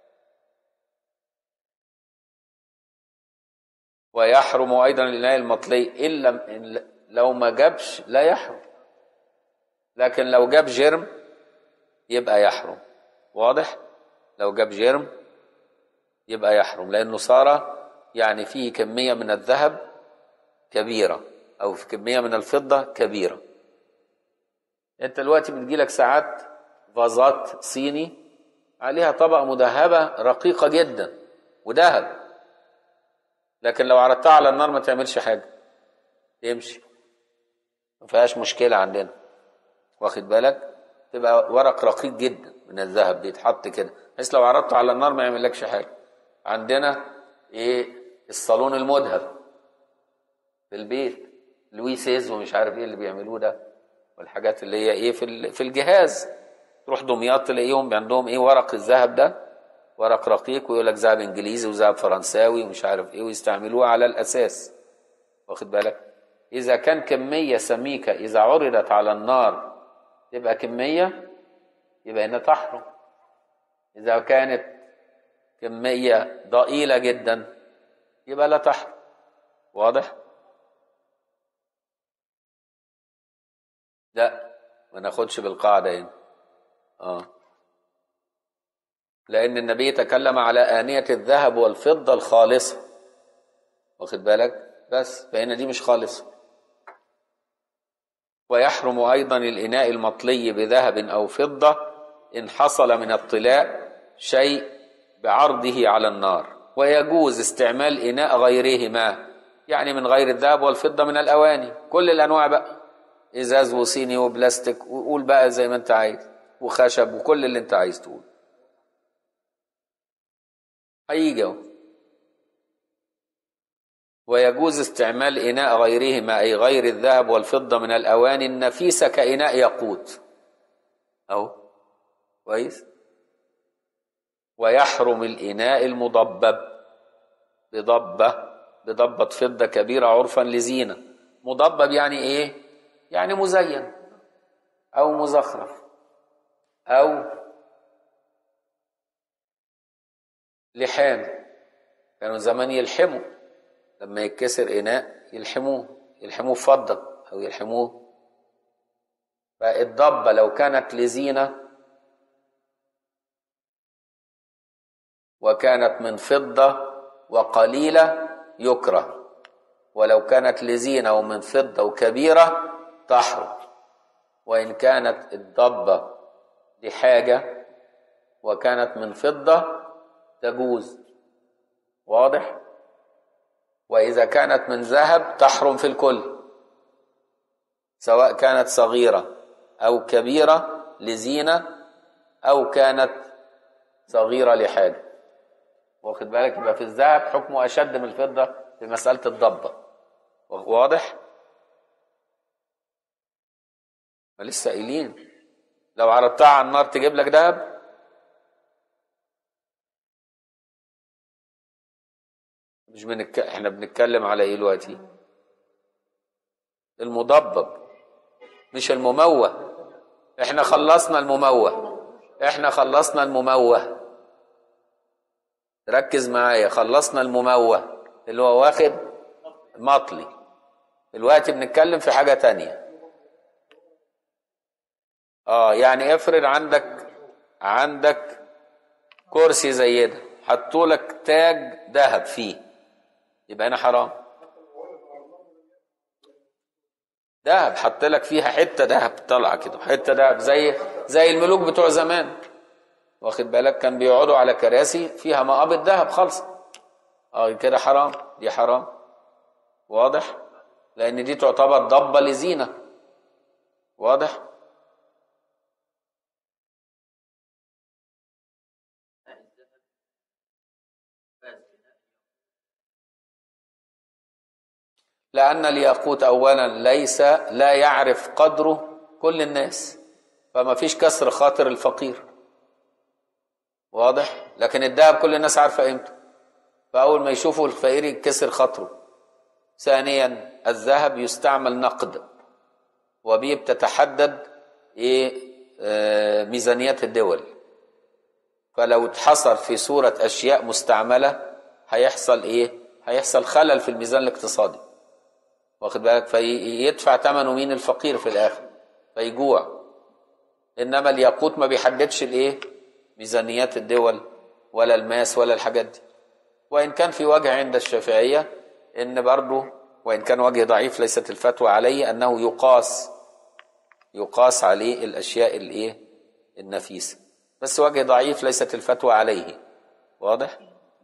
ويحرم أيضا الإناء المطلي إلا لو ما جابش لا يحرم، لكن لو جاب جرم يبقى يحرم. واضح؟ لو جاب جرم يبقى يحرم، لأنه صار يعني فيه كمية من الذهب كبيرة أو في كمية من الفضة كبيرة. أنت دلوقتي بتجيلك ساعات فازات صيني عليها طبقة مذهبة رقيقة جدا وذهب، لكن لو عرضتها على النار ما تعملش حاجة، تمشي، ما فيهاش مشكلة عندنا، واخد بالك؟ تبقى ورق رقيق جدا من الذهب بيتحط كده بحيث لو عرضته على النار ما يعملكش حاجة. عندنا ايه؟ الصالون المذهب في البيت، لويسيز ومش عارف ايه اللي بيعملوه ده، والحاجات اللي هي ايه في الجهاز. تروح دمياط تلاقيهم عندهم ايه؟ ورق الذهب ده ورق رقيق، ويقول لك ذهب انجليزي وذهب فرنساوي ومش عارف ايه، ويستعملوه على الاساس، واخد بالك؟ اذا كان كمية سميكة اذا عرضت على النار تبقى كمية، يبقى هنا تحرم. اذا كانت كمية ضئيلة جدا يبقى لا تحرم. واضح؟ لا ما ناخدش بالقاعدة هنا. لأن النبي تكلم على آنية الذهب والفضة الخالصة، واخد بالك؟ بس فهنا دي مش خالصة. ويحرم أيضا الإناء المطلي بذهب أو فضة إن حصل من الطلاء شيء بعرضه على النار. ويجوز استعمال إناء غيرهما، يعني من غير الذهب والفضة من الأواني، كل الأنواع بقى، إزاز وصيني وبلاستيك وقول بقى زي ما أنت عايز، وخشب وكل اللي أنت عايز تقول هيجي. ويجوز استعمال إناء غيرهما أي غير الذهب والفضة من الأواني النفيسة كإناء ياقوت أهو، كويس. ويحرم الإناء المضبب بضبة فضة كبيرة عرفا لزينة. مضبب يعني إيه؟ يعني مزين أو مزخرف أو لحام. كانوا زمان يلحموا لما يتكسر إناء يلحموه فضة أو يلحموه. فالضبة لو كانت لزينة وكانت من فضة وقليلة يكره، ولو كانت لزينة ومن فضة وكبيرة تحرم. وإن كانت الضبة لحاجة وكانت من فضة تجوز. واضح؟ وإذا كانت من ذهب تحرم في الكل، سواء كانت صغيرة أو كبيرة لزينة أو كانت صغيرة لحاجة، واخد بالك؟ يبقى في الذهب حكمه أشد من الفضة في مسألة الضبة. واضح؟ لسه قايلين لو عرضتها على النار تجيب لك ذهب؟ احنا بنتكلم على ايه دلوقتي؟ المضبب مش المموه. احنا خلصنا المموه، ركز معايا، خلصنا المموه اللي هو واخد مطلي، دلوقتي بنتكلم في حاجة تانية. يعني افرض عندك كرسي زي ده، حطولك تاج ذهب فيه، يبقى هنا حرام. ذهب حط لك فيها حته ذهب طالعه كده، حته ذهب زي الملوك بتوع زمان، واخد بالك، كان بيقعدوا على كراسي فيها مقابض ذهب خالص. كده حرام، دي حرام. واضح؟ لان دي تعتبر ضبه لزينه. واضح؟ لأن الياقوت أولا لا يعرف قدره كل الناس، فما فيش كسر خاطر الفقير. واضح؟ لكن الذهب كل الناس عارفة قيمته، فأول ما يشوفوا الفقير يكسر خاطره. ثانيا الذهب يستعمل نقد، وبيه بتتحدد ميزانيات الدول، فلو اتحصر في صورة أشياء مستعملة هيحصل خلل في الميزان الاقتصادي، واخد بالك، فيدفع ثمنه مين؟ الفقير في الاخر، فيجوع. انما الياقوت ما بيحددش ميزانيات الدول ولا الماس ولا الحاجات دي. وان كان في وجه عند الشافعيه ان برضه، وان كان وجه ضعيف ليست الفتوى عليه، انه يقاس عليه الاشياء النفيسه، بس وجه ضعيف ليست الفتوى عليه. واضح؟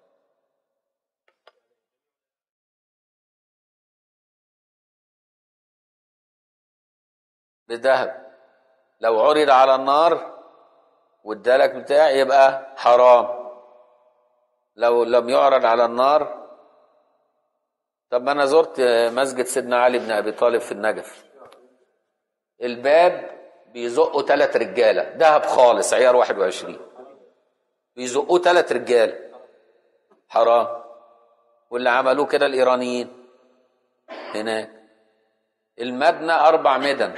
بذهب لو عرض على النار وادالك بتاع يبقى حرام. لو لم يعرض على النار. طب انا زرت مسجد سيدنا علي بن ابي طالب في النجف، الباب بيزقوا 3 رجاله ذهب خالص عيار 21، بيزقوا 3 رجاله، حرام. واللي عملوه كده الايرانيين هناك. المدنة 4 مدن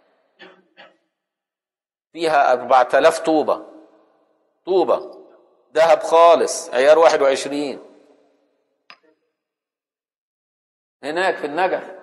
فيها 4000 طوبة ذهب خالص عيار 21 هناك في النجف،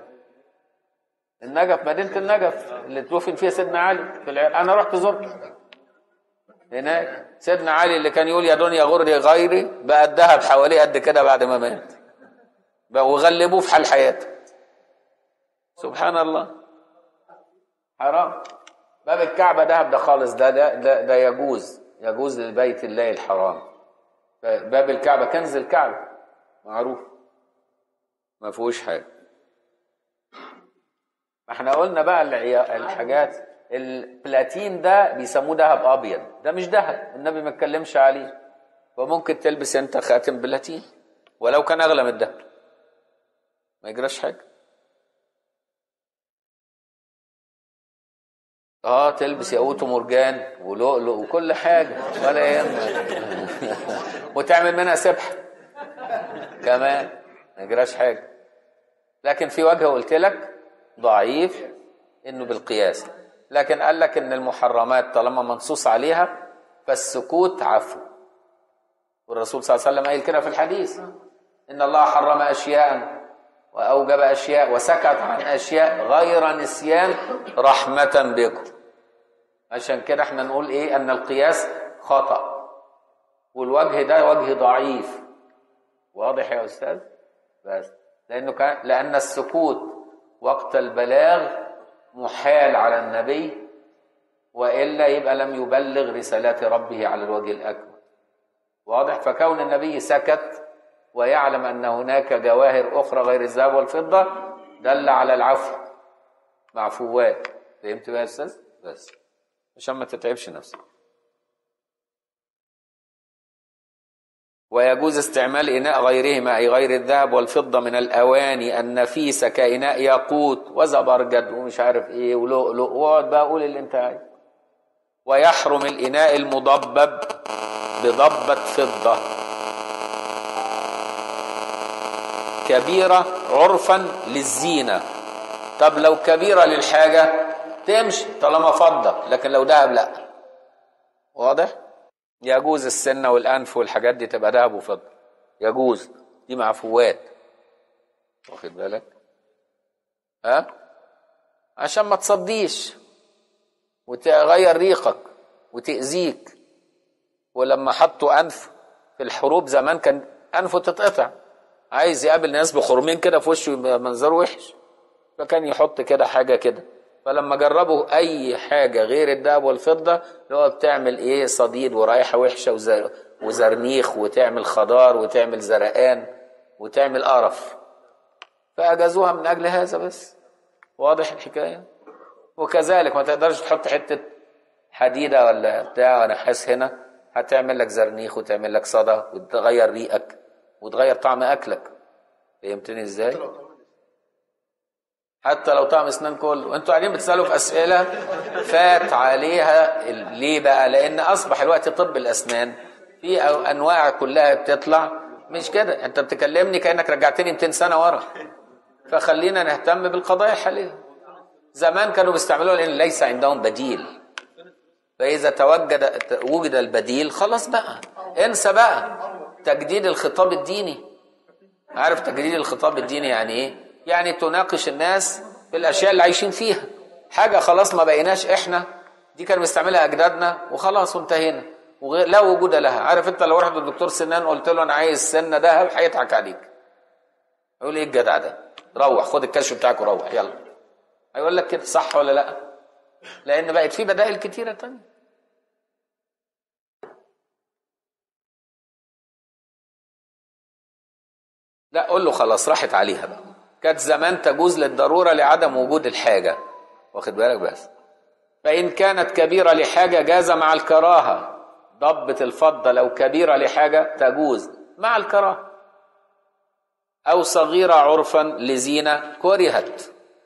مدينة النجف اللي توفن فيها سيدنا علي في أنا رحت زرت هناك. سيدنا علي اللي كان يقول يا دنيا غري غيري، بقى الذهب حواليه قد كده بعد ما مات، بقى وغلبوه في حال حياته. سبحان الله، حرام. باب الكعبة ذهب ده خالص، ده يجوز لبيت الله الحرام. باب الكعبة كنز الكعبة معروف، ما فيهوش حاجة. احنا قلنا بقى الحاجات البلاتين ده بيسموه ذهب ابيض، ده مش ذهب، النبي ما اتكلمش عليه. وممكن تلبس انت خاتم بلاتين ولو كان اغلى من الذهب، ما يجراش حاجة. تلبس ياقوت ومرجان ولؤلؤ وكل حاجة ولا يهمك وتعمل منها سبحة كمان، ما يجراش حاجة. لكن في وجه قلت لك ضعيف انه بالقياس، لكن قال لك ان المحرمات طالما منصوص عليها فالسكوت عفو. والرسول صلى الله عليه وسلم قال كده في الحديث، ان الله حرم اشياء واوجب اشياء وسكت عن اشياء غير نسيان رحمة بكم. عشان كده احنا نقول ان القياس خطأ، والوجه ده وجه ضعيف. واضح يا استاذ؟ بس لان السكوت وقت البلاغ محال على النبي، وإلا يبقى لم يبلغ رسالات ربه على الوجه الأكمل. واضح؟ فكون النبي سكت ويعلم أن هناك جواهر أخرى غير الذهب والفضة دل على العفو، معفوات. فهمت بقى يا أستاذ؟ بس عشان ما تتعبش نفسك. ويجوز استعمال إناء غيرهما أي غير الذهب والفضة من الأواني النفيسة كإناء ياقوت وزبرجد ومش عارف ولؤلؤ، واقعد بقى قول اللي انت عايز. ويحرم الإناء المضبب بضبة فضة كبيرة عرفا للزينة. طب لو كبيرة للحاجة تمشي طالما فضة، لكن لو ذهب لا. واضح؟ يجوز السنة والأنف والحاجات دي تبقى ذهب وفضة، يجوز، دي معفوات، واخد بالك؟ ها، عشان ما تصديش وتغير ريقك وتأذيك. ولما حطوا أنف في الحروب زمان كان أنفه تتقطع، عايز يقابل ناس بخرمين كده في وشه يبقى منظره وحش، فكان يحط كده حاجة كده. فلما جربوا أي حاجة غير الذهب والفضة اللي هو بتعمل إيه صديد ورائحة وحشة وزرنيخ وتعمل خضار وتعمل زرقان وتعمل قرف، فأجازوها من أجل هذا بس. واضح الحكاية؟ وكذلك ما تقدرش تحط حتة حديدة ولا بتاع نحاس هنا، هتعمل لك زرنيخ وتعمل لك صدى وتغير ريقك وتغير طعم أكلك. فهمتني إزاي؟ حتى لو طعم اسنان كله. وانتوا قاعدين بتسالوا في اسئله فات عليها. ليه بقى؟ لان اصبح الوقت طب الاسنان في انواع كلها بتطلع مش كده. انت بتكلمني كانك رجعتني 200 سنه ورا، فخلينا نهتم بالقضايا الحاليه. زمان كانوا بيستعملوها لان ليس عندهم بديل، فاذا وجد البديل خلاص بقى انسى بقى تجديد الخطاب الديني. عارف تجديد الخطاب الديني يعني ايه؟ يعني تناقش الناس في الاشياء اللي عايشين فيها. حاجه خلاص ما بقيناش احنا، دي كانوا بيستعملها اجدادنا وخلاص وانتهينا لا وجود لها. عارف انت لو رحت للدكتور سنان قلت له انا عايز سنه دهب هيضحك عليك، يقول ايه الجدع ده، روح خد الكشف بتاعك وروح يلا. هيقول لك كده صح ولا لا؟ لان بقت في بدائل كتيره تانية. لا قول له خلاص راحت عليها بقى، كانت زمان تجوز للضرورة لعدم وجود الحاجة، واخد بالك بس. فإن كانت كبيرة لحاجة جاز مع الكراهة. ضبة الفضة لو كبيرة لحاجة تجوز مع الكراهة، أو صغيرة عرفا لزينة كرهت،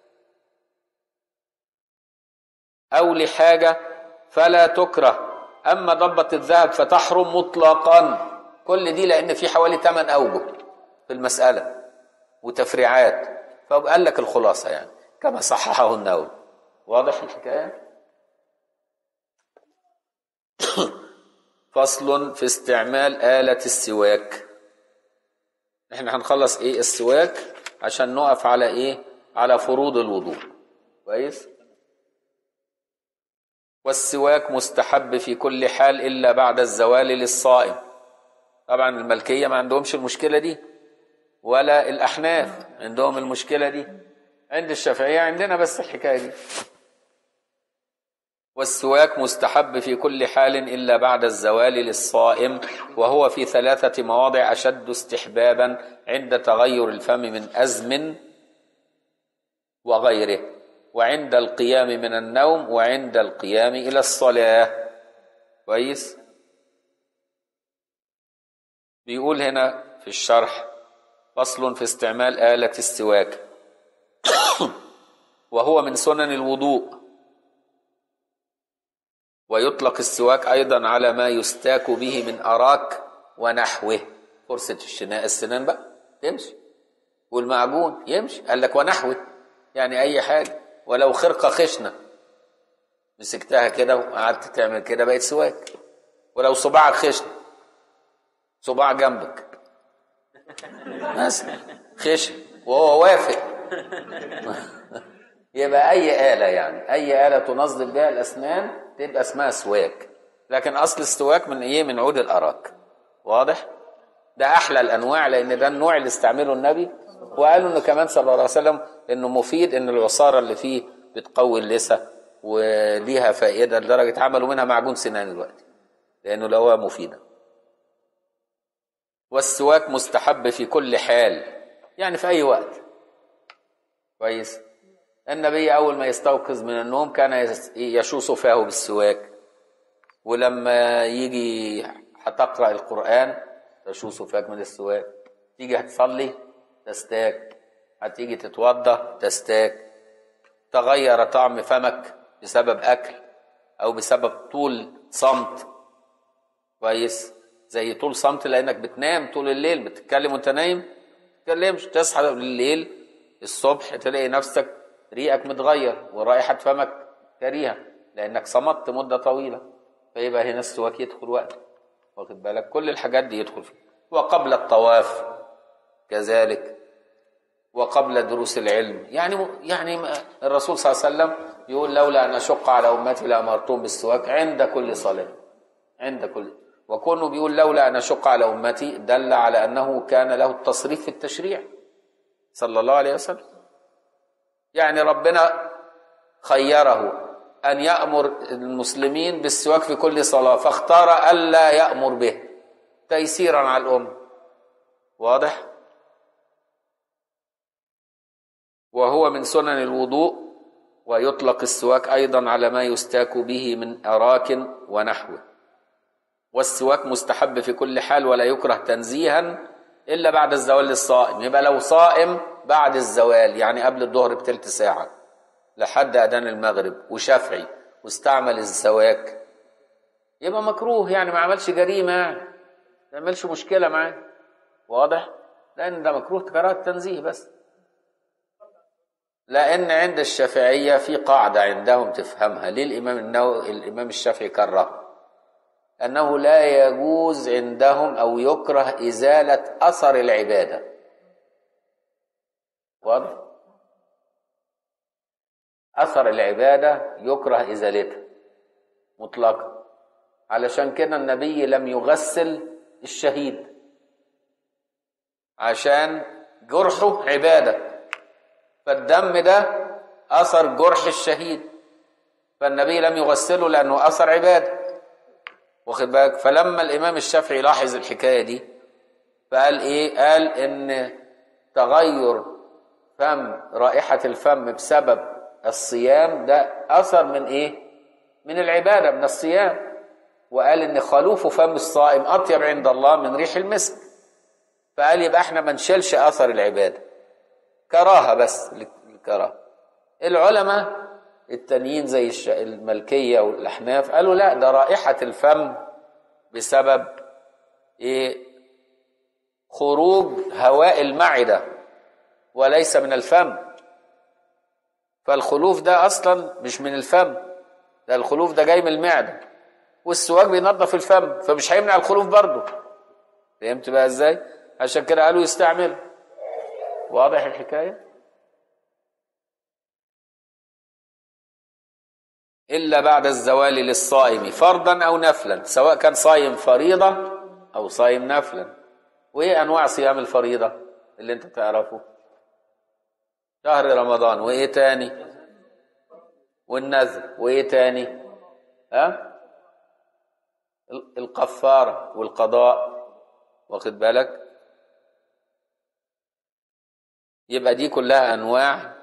أو لحاجة فلا تكره. أما ضبة الذهب فتحرم مطلقا. كل دي لأن في حوالي 8 أوجه في المسألة وتفريعات، فقال لك الخلاصة يعني كما صححه النووي. واضح الحكاية؟ فصل في استعمال آلة السواك. احنا هنخلص ايه السواك عشان نقف على ايه؟ على فروض الوضوء. كويس؟ والسواك مستحب في كل حال إلا بعد الزوال للصائم. طبعا المالكية ما عندهمش المشكلة دي، ولا الأحناف عندهم المشكلة دي. عند الشافعية عندنا بس الحكاية دي. والسواك مستحب في كل حال إلا بعد الزوال للصائم، وهو في 3 مواضع أشد استحبابا: عند تغير الفم من أزم وغيره، وعند القيام من النوم، وعند القيام إلى الصلاة. كويس؟ بيقول هنا في الشرح: فصل في استعمال آلة السواك وهو من سنن الوضوء. ويطلق السواك أيضا على ما يستاك به من أراك ونحوه. فرصة السنان بقى تمشي، والمعجون يمشي. قال لك ونحوه يعني أي حاجة، ولو خرقة خشنة مسكتها كده وقعدت تعمل كده بقت سواك. ولو صباعك خشنة، صباع جنبك مثلا خشن وهو وافق يبقى أي آلة، يعني أي آلة تنظف بها الأسنان تبقى اسمها سواك. لكن أصل السواك من إيه؟ من عود الأراك. واضح؟ ده أحلى الأنواع، لأن ده النوع اللي استعمله النبي، وقالوا إنه كمان صلى الله عليه وسلم إنه مفيد، إن العصارة اللي فيه بتقوي اللثة وليها فائدة لدرجة عملوا منها معجون سنان دلوقتي لأنه لقوها مفيدة. والسواك مستحب في كل حال، يعني في أي وقت. كويس؟ النبي أول ما يستيقظ من النوم كان يشوص فاه بالسواك، ولما يجي هتقرأ القرآن تشوص فاك من السواك، تيجي هتصلي تستاك، هتيجي تتوضى تستاك. تغير طعم فمك بسبب أكل أو بسبب طول صمت. كويس؟ زي طول صمت لأنك بتنام طول الليل، بتتكلم وانت نايم تتكلمش، تصحى بالليل الصبح تلاقي نفسك ريقك متغير ورائحة فمك كريهة لأنك صمت مدة طويلة، فيبقى هنا السواك يدخل وقت. واخد بالك؟ كل الحاجات دي يدخل فيها. وقبل الطواف كذلك، وقبل دروس العلم. يعني الرسول صلى الله عليه وسلم يقول لولا أن أشق على أمتي لأمرتهم بالسواك عند كل صلاة، عند كل. وكونه بيقول لولا أن أشق على أمتي دل على أنه كان له التصريف في التشريع صلى الله عليه وسلم. يعني ربنا خيره أن يأمر المسلمين بالسواك في كل صلاة، فاختار ألا يأمر به تيسيرا على الأمة. واضح؟ وهو من سنن الوضوء، ويطلق السواك أيضا على ما يستاك به من أراك ونحوه. والسواك مستحب في كل حال ولا يكره تنزيها إلا بعد الزوال للصائم. يبقى لو صائم بعد الزوال، يعني قبل الظهر بتلت ساعة لحد أذان المغرب وشافعي واستعمل السواك، يبقى مكروه، يعني ما عملش جريمة، يعني ما عملش مشكلة معاه. واضح؟ لأن ده مكروه كراهة تنزيه بس. لأن عند الشافعية في قاعدة عندهم تفهمها. ليه الإمام الشافعي كره؟ أنه لا يجوز عندهم أو يكره إزالة أثر العبادة. واضح؟ أثر العبادة يكره إزالتها مطلقا. علشان كده النبي لم يغسل الشهيد، عشان جرحه عبادة، فالدم ده أثر جرح الشهيد، فالنبي لم يغسله لأنه أثر عبادة. واخد بالك؟ فلما الإمام الشافعي لاحظ الحكاية دي فقال إيه؟ قال إن تغير رائحة الفم بسبب الصيام ده أثر من إيه؟ من العبادة، من الصيام. وقال إن خلوف فم الصائم أطيب عند الله من ريح المسك. فقال يبقى احنا ما نشيلش أثر العبادة، كراهة بس الكراهة. العلماء التانيين زي المالكية والأحناف قالوا لا، ده رائحة الفم بسبب إيه؟ خروج هواء المعدة وليس من الفم. فالخلوف ده أصلا مش من الفم، ده الخلوف ده جاي من المعدة، والسواك بينظف الفم، فمش هيمنع الخلوف برضه. فهمت بقى ازاي؟ عشان كده قالوا يستعمل. واضح الحكاية؟ إلا بعد الزوال للصائم فرضا أو نفلا، سواء كان صايم فريضة أو صايم نفلا. وإيه أنواع صيام الفريضة اللي أنت تعرفه؟ شهر رمضان، وإيه تاني؟ والنذر، وإيه تاني؟ القفارة والقضاء. واخد بالك؟ يبقى دي كلها أنواع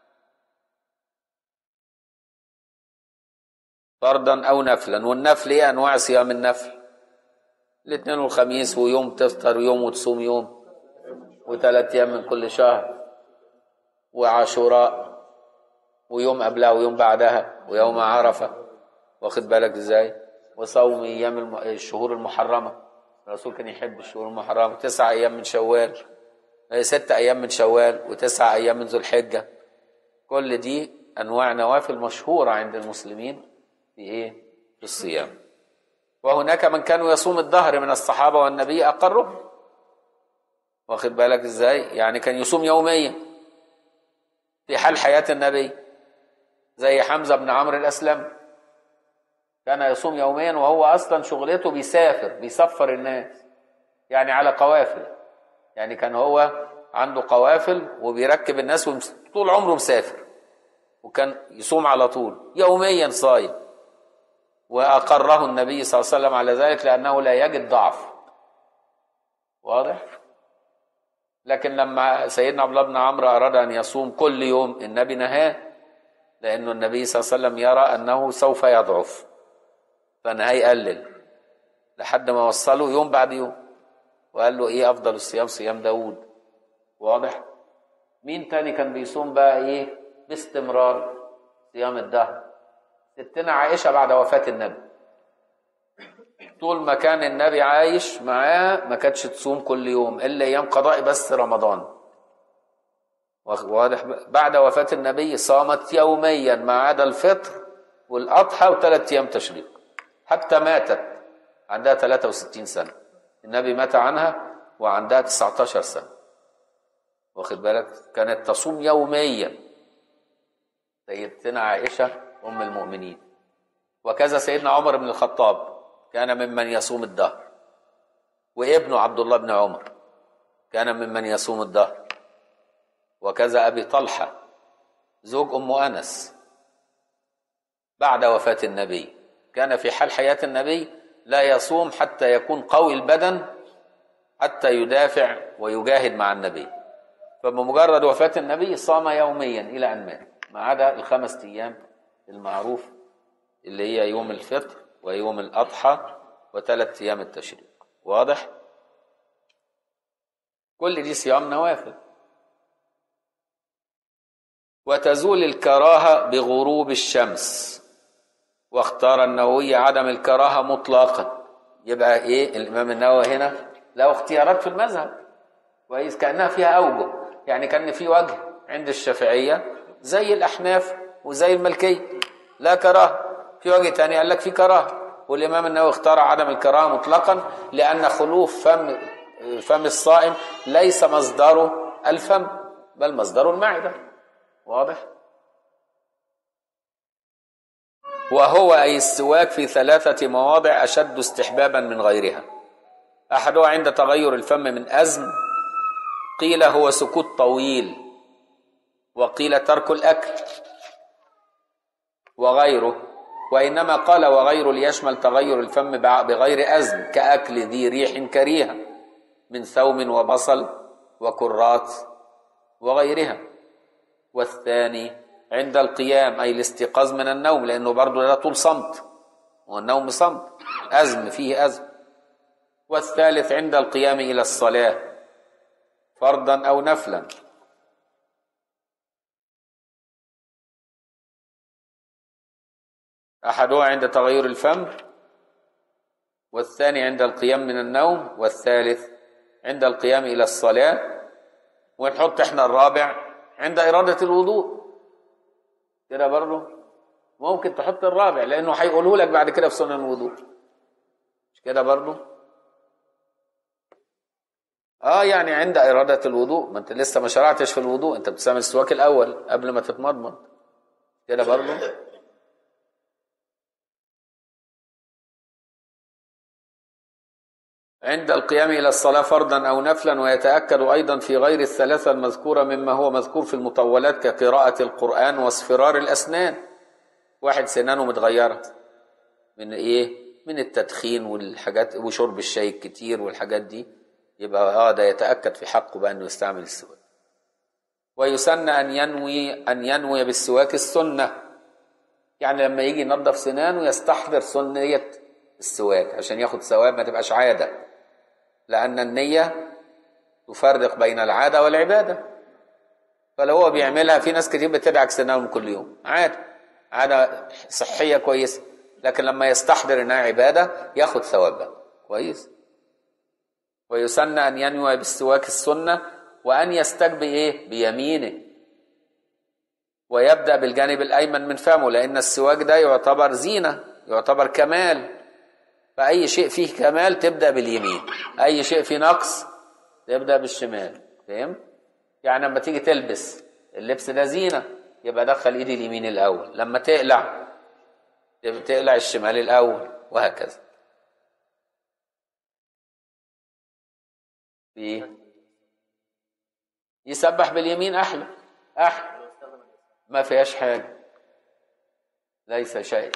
فرضا أو نفلا. والنفل إيه أنواع صيام النفل؟ الاثنين والخميس، ويوم تفطر يوم وتصوم يوم، و3 أيام من كل شهر، وعاشوراء، ويوم قبلها ويوم بعدها، ويوم عرفة. واخد بالك ازاي؟ وصوم أيام الشهور المحرمة، الرسول كان يحب الشهور المحرمة. 9 أيام من شوال، 6 أيام من شوال، و9 أيام من ذو الحجة. كل دي أنواع نوافل مشهورة عند المسلمين في إيه؟ في الصيام. وهناك من كانوا يصوم الدهر من الصحابة والنبي أقره. واخد بالك ازاي؟ يعني كان يصوم يوميا في حال حياة النبي، زي حمزة بن عمرو الأسلم كان يصوم يوميا، وهو أصلا شغلته بيسفر الناس، يعني على قوافل. يعني كان هو عنده قوافل وبيركب الناس، طول عمره مسافر، وكان يصوم على طول يوميا صايم. وأقره النبي صلى الله عليه وسلم على ذلك لأنه لا يجد ضعف. واضح؟ لكن لما سيدنا عبد الله بن عمرو أراد أن يصوم كل يوم النبي نهاه، لأنه النبي صلى الله عليه وسلم يرى أنه سوف يضعف، فنهاه يقلل لحد ما وصله يوم بعد يوم، وقال له إيه أفضل الصيام؟ صيام داود. واضح؟ مين تاني كان بيصوم بقى إيه باستمرار صيام الدهر؟ ستنا عائشة بعد وفاة النبي، طول ما كان النبي عايش معاه ما كانتش تصوم كل يوم إلا أيام قضاء بس رمضان. واضح؟ بعد وفاة النبي صامت يوميا ما عدا الفطر والأضحى و3 أيام تشريق، حتى ماتت عندها 63 سنة. النبي مات عنها وعندها 19 سنة. واخد بالك؟ كانت تصوم يوميا سيدتنا عائشة أم المؤمنين، وكذا سيدنا عمر بن الخطاب كان ممن يصوم الدهر، وابنه عبد الله بن عمر كان ممن يصوم الدهر، وكذا أبي طلحة زوج أم أنس بعد وفاة النبي كان في حال حياة النبي لا يصوم حتى يكون قوي البدن حتى يدافع ويجاهد مع النبي، فبمجرد وفاة النبي صام يوميا إلى أن مات، ما عدا ال5 أيام المعروف اللي هي يوم الفطر ويوم الأضحى و3 أيام التشريق. واضح؟ كل دي صيام نوافل. وتزول الكراهة بغروب الشمس، واختار النووي عدم الكراهة مطلقا. يبقى ايه الإمام النووي هنا له اختيارات في المذهب كويس، كأنها فيها أوجه، يعني كان في وجه عند الشافعية زي الأحناف وزي المالكية لا كراهة، في وجه تاني قال لك في كراهة، والإمام النووي اختار عدم الكراهة مطلقا لأن خلوف فم الصائم ليس مصدره الفم بل مصدره المعدة. واضح؟ وهو أي السواك في 3 مواضع أشد استحبابا من غيرها. أحدها عند تغير الفم من أزم، قيل هو سكوت طويل، وقيل ترك الأكل، وغيره، وإنما قال وغيره ليشمل تغير الفم بغير أزم كأكل ذي ريح كريهة من ثوم وبصل وكرات وغيرها. والثاني عند القيام أي الاستيقاظ من النوم، لأنه برضو لا طول صمت والنوم صمت، أزم فيه أزم. والثالث عند القيام إلى الصلاة فرضا أو نفلا. أحدها عند تغير الفم، والثاني عند القيام من النوم، والثالث عند القيام إلى الصلاة. ونحط احنا الرابع عند إرادة الوضوء كده برضه، ممكن تحط الرابع لأنه هيقوله لك بعد كده في سنن الوضوء، مش كده برضه؟ يعني عند إرادة الوضوء، ما انت لسه ما شرعتش في الوضوء، انت بتستعمل السواك الأول قبل ما تتمضمض كده برضه. عند القيام إلى الصلاة فرضا أو نفلا، ويتأكد أيضا في غير ال3 المذكورة مما هو مذكور في المطولات كقراءة القرآن واصفرار الأسنان. واحد سنانه متغيرة من إيه؟ من التدخين والحاجات وشرب الشاي الكتير والحاجات دي، يبقى ده يتأكد في حقه بأنه يستعمل السواك. ويسن أن ينوي بالسواك السنة، يعني لما يجي ينظف سنانه يستحضر سنية السواك عشان ياخد ثواب، ما تبقاش عادة، لأن النية تفرق بين العادة والعبادة. فلو هو بيعملها، في ناس كتير بتدعك سنانهم كل يوم عادة صحية كويسة، لكن لما يستحضر انها عبادة ياخد ثوابها كويس. ويسن أن ينوي بالسواك السنة، وأن يستجب بيمينه، ويبدأ بالجانب الأيمن من فمه، لأن السواك ده يعتبر زينة، يعتبر كمال، فأي شيء فيه كمال تبدأ باليمين، أي شيء فيه نقص تبدأ بالشمال. فهم؟ يعني لما تيجي تلبس اللبس ده زينة، يبقى دخل ايدي اليمين الأول، لما تقلع الشمال الأول، وهكذا. يسبح باليمين أحلى ما فيهاش حاجة، ليس شيء.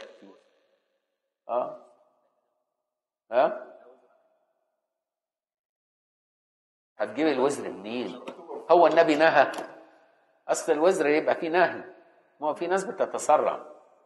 هتجيب الوزر منين؟ هو النبي نهى؟ أصل الوزر يبقى فيه نهي، ما هو في ناس بتتسرع.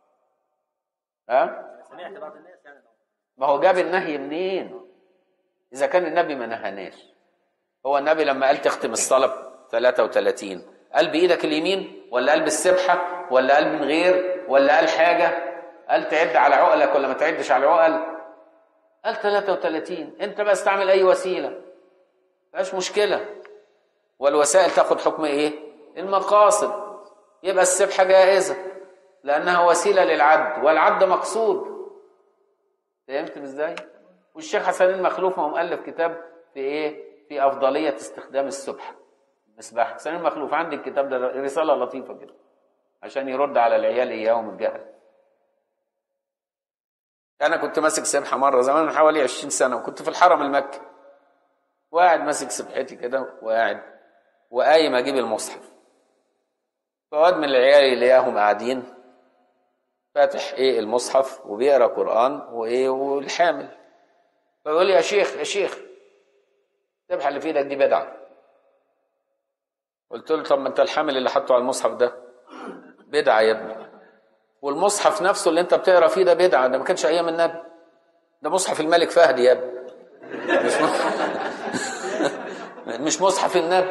ما هو جاب النهي منين إذا كان النبي ما نهاناش؟ هو النبي لما قال تختم الصلاة 33 قال بإيدك اليمين، ولا قال بالسبحة، ولا قال من غير، ولا قال حاجة؟ قال تعد على عقلك ولا ما تعدش على عقل؟ قال 33. انت بقى استعمل اي وسيلة، مفيهاش مشكلة، والوسائل تاخد حكم المقاصد. يبقى السبحة جائزة لأنها وسيلة للعد، والعد مقصود. فهمت ازاي؟ والشيخ حسن المخلوف هو مؤلف كتاب في في أفضلية استخدام السبحة، مصباح حسين المخلوف. عندي الكتاب ده رسالة لطيفة كده عشان يرد على العيال إياهم الجهل. أنا كنت ماسك سبحة مرة زمان من حوالي 20 سنة، وكنت في الحرم المكي، وقاعد ماسك سبحتي كده وقايم أجيب المصحف، فواد من العيال اللي إياهم قاعدين فاتح المصحف وبيقرأ قرآن والحامل، فيقول لي يا شيخ السبحة اللي في ايدك دي بدعة. قلت له طب ما انت الحامل اللي حطه على المصحف ده بدعة يا ابني، والمصحف نفسه اللي انت بتقرا فيه ده بدعة، ده ما كانش ايام النبي، ده مصحف الملك فهد يا ابني، مش مصحف النبي.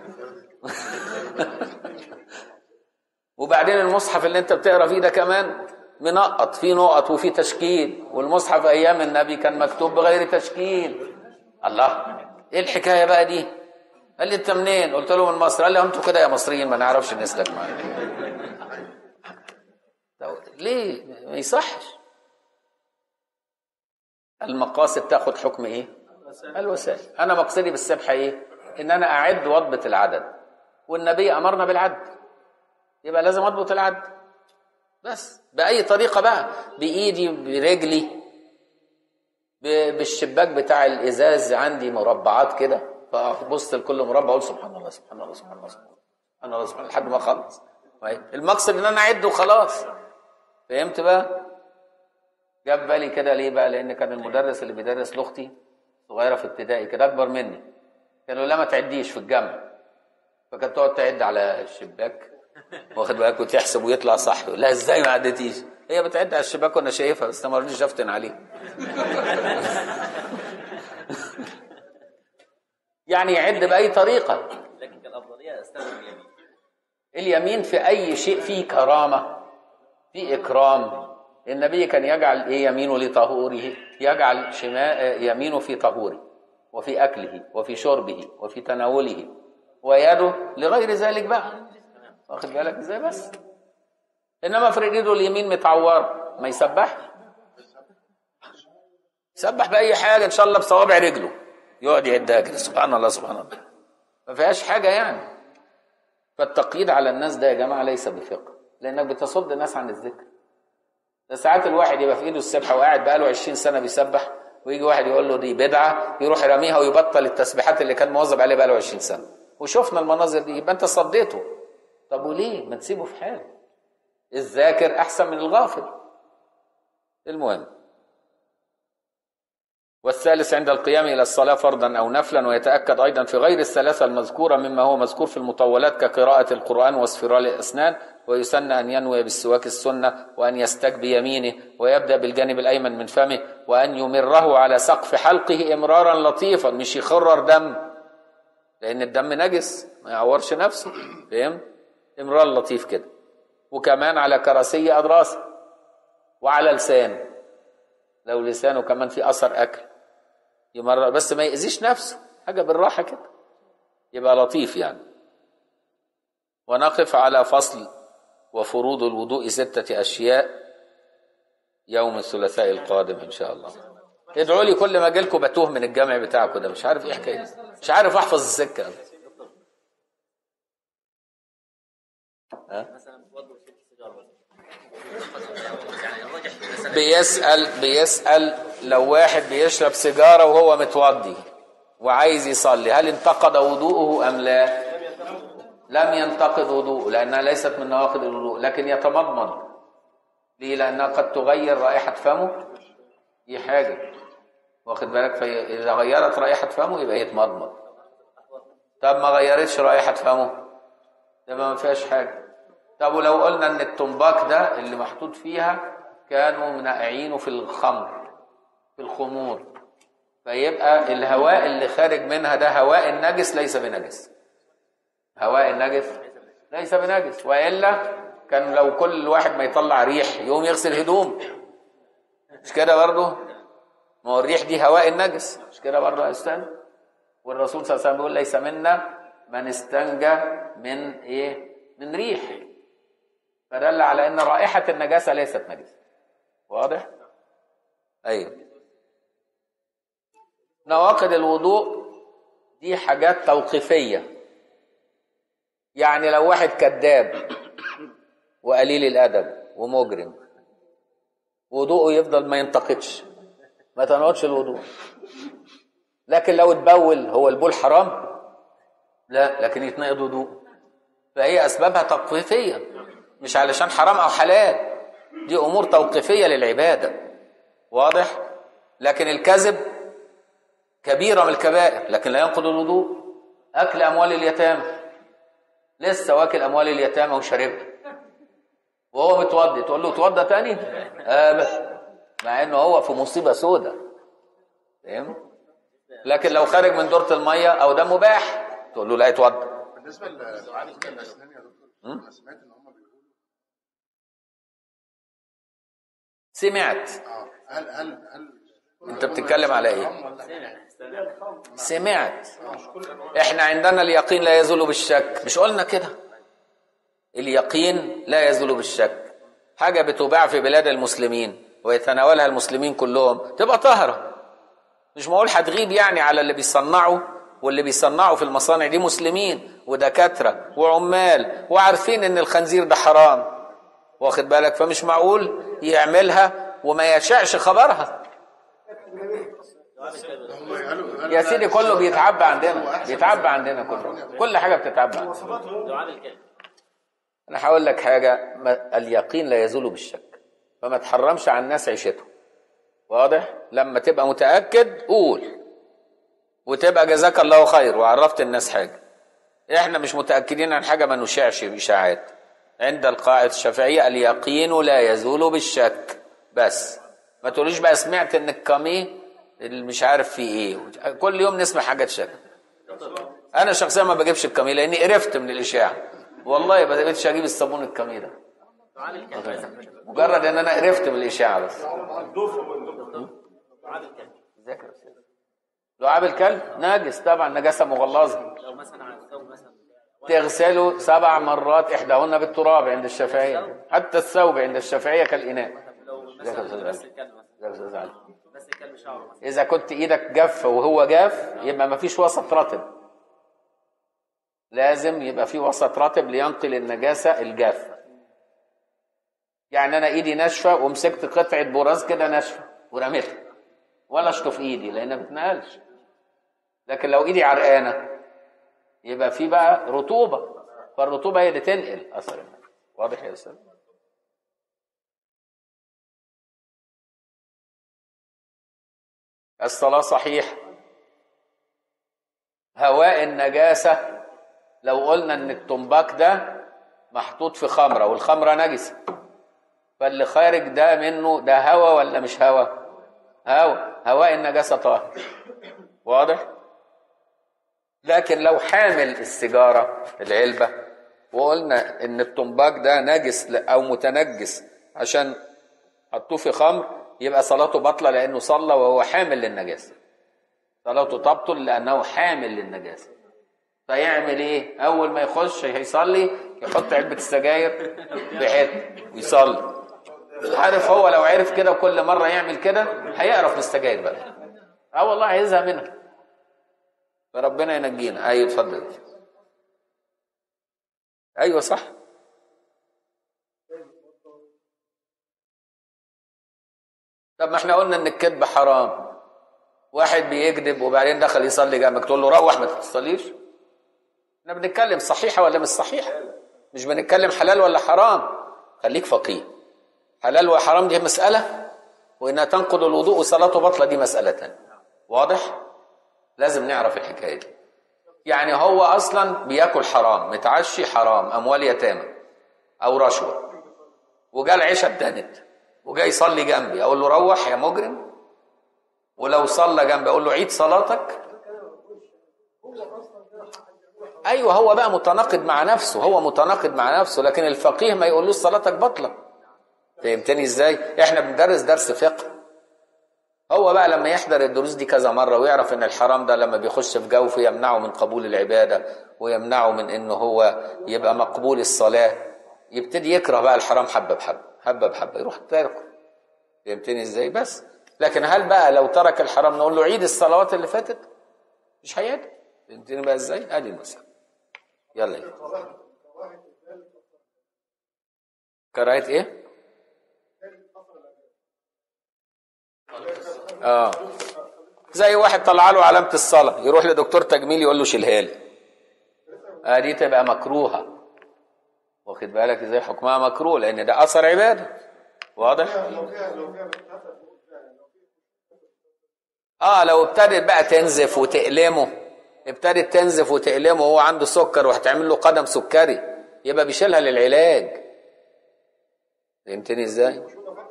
وبعدين المصحف اللي انت بتقرا فيه ده كمان منقط، فيه نقط وفيه تشكيل، والمصحف ايام النبي كان مكتوب بغير تشكيل. الله، ايه الحكايه بقى دي؟ قال لي انت منين؟ قلت له من مصر. قال لي انتوا كده يا مصريين ما نعرفش نسلك معاك. ليه؟ ما يصحش. المقاصد تاخد حكم ايه؟ الوسائل. انا مقصدي بالسبحه ايه؟ ان انا اعد واضبط العدد، والنبي امرنا بالعد، يبقى لازم اضبط العد بس باي طريقه بقى، بايدي برجلي بالشباك بتاع الازاز، عندي مربعات كده، فابص لكل مربع اقول سبحان الله سبحان الله سبحان الله سبحان الله سبحان الله لحد ما اخلص. المقصد ان انا اعد وخلاص. فهمت بقى؟ جاب بالي كده ليه بقى؟ لان كان المدرس اللي بيدرس لاختي صغيره في ابتدائي كده اكبر مني، كانوا لا ما تعديش في الجامع، فكانت تقعد تعد على الشباك، واخد بالك، وتحسب ويطلع صح. لا ازاي ما عدتيش؟ هي بتعد على الشباك وانا شايفها، بس ما رضيتش افتن عليها. يعني يعد باي طريقه، لكن الافضليه استخدم اليمين. اليمين في اي شيء فيه كرامه، في اكرام. النبي كان يجعل يمينه لطهوره، يجعل يمينه في طهوره وفي اكله وفي شربه وفي تناوله، ويده لغير ذلك بقى، واخد بالك ازاي؟ بس انما افرض ايده اليمين متعور ما يسبح، يسبح باي حاجه ان شاء الله بصوابع رجله، يقعد يعدها كده سبحان الله سبحان الله، ما فيهاش حاجه يعني. فالتقييد على الناس ده يا جماعه ليس بفقه، لانك بتصد الناس عن الذكر. ده ساعات الواحد يبقى في ايده السبحه وقاعد بقاله 20 سنه بيسبح، ويجي واحد يقول له دي بدعه، يروح يرميها ويبطل التسبيحات اللي كان مواظب عليها بقاله 20 سنه. وشفنا المناظر دي، يبقى انت صديته. طب وليه؟ ما تسيبه في حاله. الذاكر احسن من الغافل. المهم، والثالث عند القيام إلى الصلاة فرضا أو نفلا، ويتأكد أيضا في غير الثلاثة المذكورة مما هو مذكور في المطولات كقراءة القرآن واصفرار الأسنان. ويسن أن ينوي بالسواك السنة، وأن يستك بيمينه ويبدأ بالجانب الأيمن من فمه، وأن يمره على سقف حلقه إمرارا لطيفا، مش يخرر دم، لأن الدم نجس ما يعورش نفسه، فهم؟ إمرار لطيف كده. وكمان على كراسي أضراسه، وعلى لسانه، لو لسانه كمان في أثر أكل يمرر، بس ما يأذيش نفسه، حاجة بالراحة كده، يبقى لطيف يعني. ونقف على فصل وفروض الوضوء 6 أشياء يوم الثلاثاء القادم إن شاء الله. ادعوا لي، كل ما أجيلكم بتوه من الجامع بتاعكم ده، مش عارف إيه حكاية، مش عارف أحفظ السكة. بيسأل لو واحد بيشرب سيجارة وهو متوضي وعايز يصلي، هل انتقض وضوءه أم لا؟ لم ينتقض وضوءه، لأنها ليست من نواقض الوضوء، لكن يتمضمض. ليه؟ لأنها قد تغير رائحة فمه، دي حاجة، واخد بالك؟ فإذا غيرت رائحة فمه يبقى يتمضمض. طب ما غيرتش رائحة فمه يبقى ما فيهاش حاجة. طب ولو قلنا ان التنباك ده اللي محطوط فيها كانوا منقعينه في الخمر، في الخمور، فيبقى الهواء اللي خارج منها ده هواء النجس ليس بنجس، هواء النجس ليس بنجس. وإلا كان لو كل واحد ما يطلع ريح يقوم يغسل هدوم، مش كده برضه؟ ما هو الريح دي هواء النجس، مش كده برضه يا أستاذ؟ والرسول صلى الله عليه وسلم بيقول ليس منا من استنجى من ايه؟ من ريح. فدل على ان رائحة النجاسة ليست نجسة. واضح؟ ايوه. نواقض الوضوء دي حاجات توقيفية، يعني لو واحد كذاب وقليل الادب ومجرم وضوءه يفضل ما ينتقدش، ما تنقضش الوضوء. لكن لو اتبول، هو البول حرام؟ لا، لكن يتنقض وضوء. فهي اسبابها توقيفيه، مش علشان حرام او حلال، دي امور توقيفيه للعباده. واضح؟ لكن الكذب كبيره من الكبائر لكن لا ينقض الوضوء. اكل اموال اليتامى، لسه واكل اموال اليتامى وشاربها وهو متوضي، تقول له اتوضى تاني؟ مع انه هو في مصيبه سودة. فاهم؟ لكن لو خارج من دورة الميه او ده مباح تقول له لا اتوضى. بالنسبه لدعاء الاسنان يا دكتور، انا سمعت ان هم بيقولوا سمعت. هل انت بتتكلم على ايه؟ سمعت. احنا عندنا اليقين لا يزول بالشك، مش قلنا كده؟ اليقين لا يزول بالشك. حاجه بتباع في بلاد المسلمين ويتناولها المسلمين كلهم تبقى طاهره. مش معقول هتغيب يعني على اللي بيصنعوا، واللي بيصنعوا في المصانع دي مسلمين ودكاتره وعمال وعارفين ان الخنزير ده حرام، واخد بالك؟ فمش معقول يعملها وما يشعش خبرها. يا سيدي كله بيتعبى عندنا، بيتعبى عندنا كله، كل حاجه بتتعبى عندنا. انا هقول لك حاجه، اليقين لا يزول بالشك، فما تحرمش على الناس عيشتهم. واضح؟ لما تبقى متاكد قول، وتبقى جزاك الله خير وعرفت الناس حاجه. احنا مش متاكدين عن حاجه ما نشعش باشاعات. عند القاعده الشافعيه اليقين لا يزول بالشك. بس ما تقوليش بقى سمعت ان الكاميه اللي مش عارف فيه ايه، كل يوم نسمع حاجات شكل. انا شخصيا ما بجيبش الكاميه لاني قرفت من الاشاعه، والله ما بقيتش اجيب الصابون الكاميه ده، مجرد ان انا قرفت من الاشاعه بس. لعاب الكلب ناجس طبعا، نجاسه مغلظه. تغسله 7 مرات احداهن بالتراب عند الشافعيه، حتى الثوب عند الشافعيه كالاناء. اذا كنت ايدك جافه وهو جاف يبقى ما فيش وسط رطب، لازم يبقى في وسط رطب لينقل النجاسه الجافه. يعني انا ايدي ناشفه ومسكت قطعه براز كده ناشفه ورميتها ولا اشطف ايدي لانها ما بتنقلش. لكن لو ايدي عرقانه يبقى في بقى رطوبه، فالرطوبه هي اللي تنقل اثر النجاسه. واضح يا استاذ؟ الصلاه صحيحه. هواء النجاسه، لو قلنا ان التنباك ده محطوط في خمره والخمره نجسه، فاللي خارج ده منه ده هواء ولا مش هواء؟ هواء النجاسه طاهر. واضح؟ لكن لو حامل السيجاره العلبه وقلنا ان التنباك ده نجس او متنجس عشان حطوه في خمر، يبقى صلاته باطله لانه صلى وهو حامل للنجاسه. صلاته تبطل لانه حامل للنجاسه. فيعمل ايه؟ اول ما يخش هيصلي يحط علبه السجاير في حته ويصلي. عارف هو لو عرف كده وكل مره يعمل كده هيقرف من السجاير بقى. والله هيزهق منها. فربنا ينجينا. ايوه اتفضل. ايوه صح. طب ما احنا قلنا ان الكذب حرام. واحد بيكذب وبعدين دخل يصلي جنبك تقول له روح ما تتصليش؟ احنا بنتكلم صحيحه ولا مش صحيحه، مش بنتكلم حلال ولا حرام. خليك فقيه. حلال وحرام دي مساله، وانها تنقض الوضوء وصلاته باطله دي مساله ثانيه. واضح؟ لازم نعرف الحكايه دي. يعني هو اصلا بياكل حرام، متعشي حرام، اموال يتامى او رشوه، وجا العشاء اتدنت وجاي يصلي جنبي، اقول له روح يا مجرم؟ ولو صلى جنبي اقول له عيد صلاتك؟ ايوه هو بقى متناقض مع نفسه، هو متناقض مع نفسه، لكن الفقيه ما يقولوش صلاتك بطله. فهمتني ازاي؟ احنا بندرس درس فقه. هو بقى لما يحضر الدروس دي كذا مره ويعرف ان الحرام ده لما بيخش في جوفه يمنعه من قبول العباده ويمنعه من انه هو يبقى مقبول الصلاه، يبتدي يكره بقى الحرام حبه بحبه حبه بحبه يروح تاركه. فهمتني ازاي؟ بس لكن هل بقى لو ترك الحرام نقول له عيد الصلوات اللي فاتت؟ مش هيعيد. فهمتني بقى ازاي؟ ادي المسألة. يلا كراهية ايه؟ زي واحد طلع له علامة الصلاة يروح لدكتور تجميل يقول له شيلها لي. دي تبقى مكروهة. واخد بالك ازاي؟ حكمها مكروه لان ده اثر عبادة. واضح؟ لو ابتدت بقى تنزف وتألمه، ابتدت تنزف وتألمه وهو عنده سكر وهتعمل له قدم سكري، يبقى بيشيلها للعلاج. فهمتني ازاي؟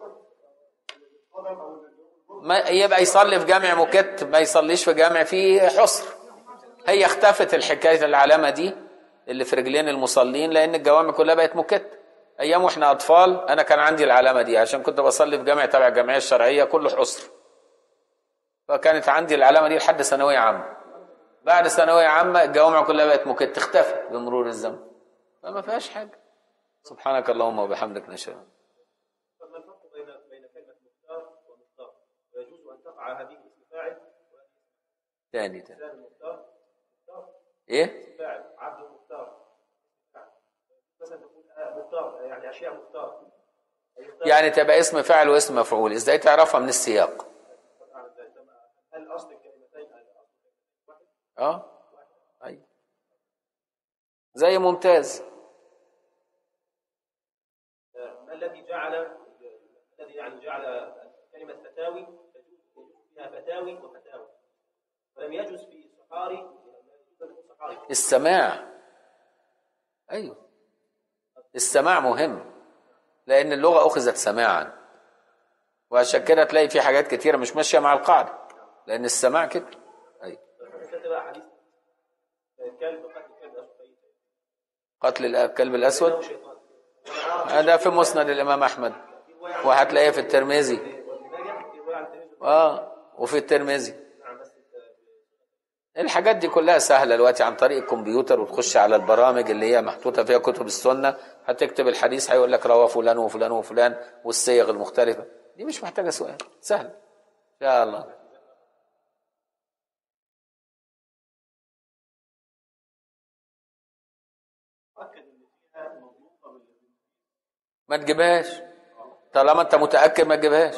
ما يبقى يصلي في جامع مكت، ما يصليش في جامع فيه حصر. هي اختفت الحكاية العلامة دي اللي في رجلين المصلين لان الجوامع كلها بقت مكت. ايام واحنا اطفال انا كان عندي العلامة دي عشان كنت بصلي في جامع تبع الجمعية الشرعية كله حصر، فكانت عندي العلامة دي لحد ثانوية عامة. بعد ثانوية عامة الجوامع كلها بقت مكت، اختفت بمرور الزمن، فما فيهاش حاجة. سبحانك اللهم وبحمدك نشهد. ما الفرق بين كلمة مختار ومختار؟ ويجوز أن تقع هذه اسم فاعل تاني مختار ايه؟ اسم فاعل عبد مختار، مثلا تقول مختار يعني أشياء مختار، يعني تبقى اسم فاعل واسم مفعول، ازاي تعرفها من السياق؟ هل أصل الكلمتين اي زي ممتاز. ما الذي جعل كلمة فتاوي يجوز فيها فتاوي وفتاوى ولم يجوز في صحاري السماع. ايوه السماع مهم لان اللغة اخذت سماعا، وعشان كده تلاقي في حاجات كتيرة مش ماشية مع القاعدة لان السماع كده. ايوه قتل الكلب الاسود هذا في مسند الامام احمد، وهتلاقيه في الترمذي وفي الترمذي. الحاجات دي كلها سهله دلوقتي عن طريق الكمبيوتر، وتخش على البرامج اللي هي محطوطه فيها كتب السنه، هتكتب الحديث هيقول لك رواه فلان وفلان وفلان والصيغ المختلفه دي، مش محتاجه سؤال، سهل ان شاء الله. ما تجيبهاش طالما انت متاكد، ما تجيبهاش.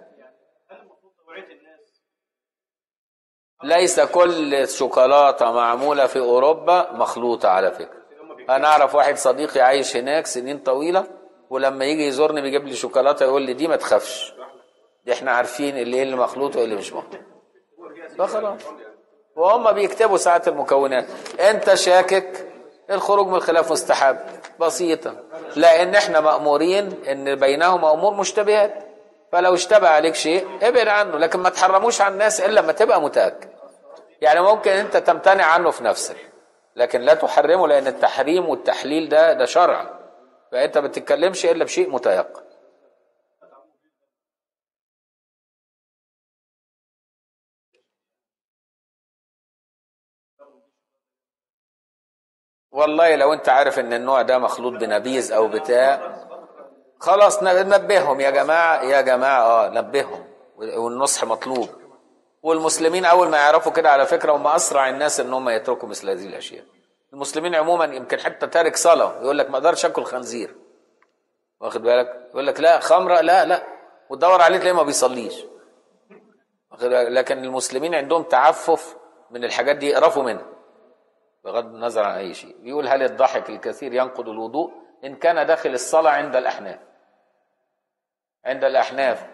ليس كل الشوكولاته معموله في اوروبا مخلوطه على فكره. انا اعرف واحد صديقي عايش هناك سنين طويله، ولما يجي يزورني بيجيب لي شوكولاته يقول لي دي ما تخافش، دي احنا عارفين اللي مخلوط واللي مش مخلوط، فخلاص. وهم بيكتبوا ساعه المكونات. انت شاكك، الخروج من الخلاف مستحب، بسيطه، لان احنا مأمورين ان بينهما امور مشتبهات، فلو اشتبه عليك شيء ابعد عنه، لكن ما تحرموش على الناس الا لما تبقى متأكد. يعني ممكن انت تمتنع عنه في نفسك لكن لا تحرمه، لان التحريم والتحليل ده شرع، فانت ما بتتكلمش الا بشيء متيقن. والله لو انت عارف ان النوع ده مخلوط بنبيذ او بتاع، خلاص نبههم يا جماعه يا جماعه، نبههم، والنصح مطلوب. والمسلمين اول ما يعرفوا كده على فكره هم اسرع الناس ان هم يتركوا مثل هذه الاشياء. المسلمين عموما يمكن حتى تارك صلاه يقول لك ما اقدرش اكل خنزير، واخد بالك، يقول لك لا خمره لا، وتدور عليه تلاقيه ما بيصليش، واخد بالك. لكن المسلمين عندهم تعفف من الحاجات دي، يقرفوا منها بغض النظر عن اي شيء. بيقول هل الضحك الكثير ينقض الوضوء؟ ان كان داخل الصلاه عند الاحناف. عند الاحناف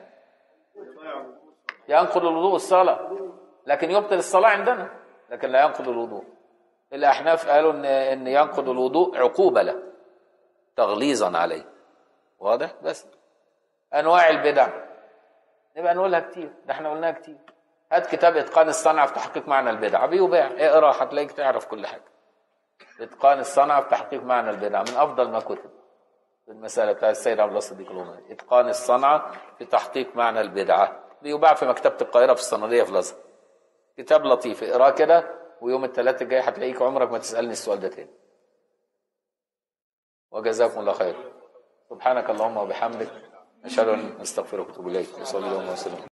ينقض الوضوء الصلاه، لكن يبطل الصلاه عندنا، لكن لا ينقض الوضوء. الاحناف قالوا ان ينقض الوضوء عقوبه له، تغليظا عليه. واضح؟ بس انواع البدع نبقى نقولها كتير، ده احنا قلناها كتير. هات كتاب اتقان الصنعه في تحقيق معنى البدع، بيباع، اقرا هتلاقيك تعرف كل حاجه. اتقان الصنعه في تحقيق معنى البدع من افضل ما كتب في المساله بتاع السيد عبد الله الصديق الغماري. اتقان الصنعه في تحقيق معنى البدعه، بيباع في مكتبه القاهره في الصناديه في الازهر. كتاب لطيف، اقراه كده، ويوم الثلاث الجاي هتلاقيك عمرك ما تسالني السؤال ده تاني. وجزاكم الله خير. سبحانك اللهم وبحمدك، اشهد ان لا اله الا انت، استغفرك واتوب اليك. صلى الله عليه وسلم.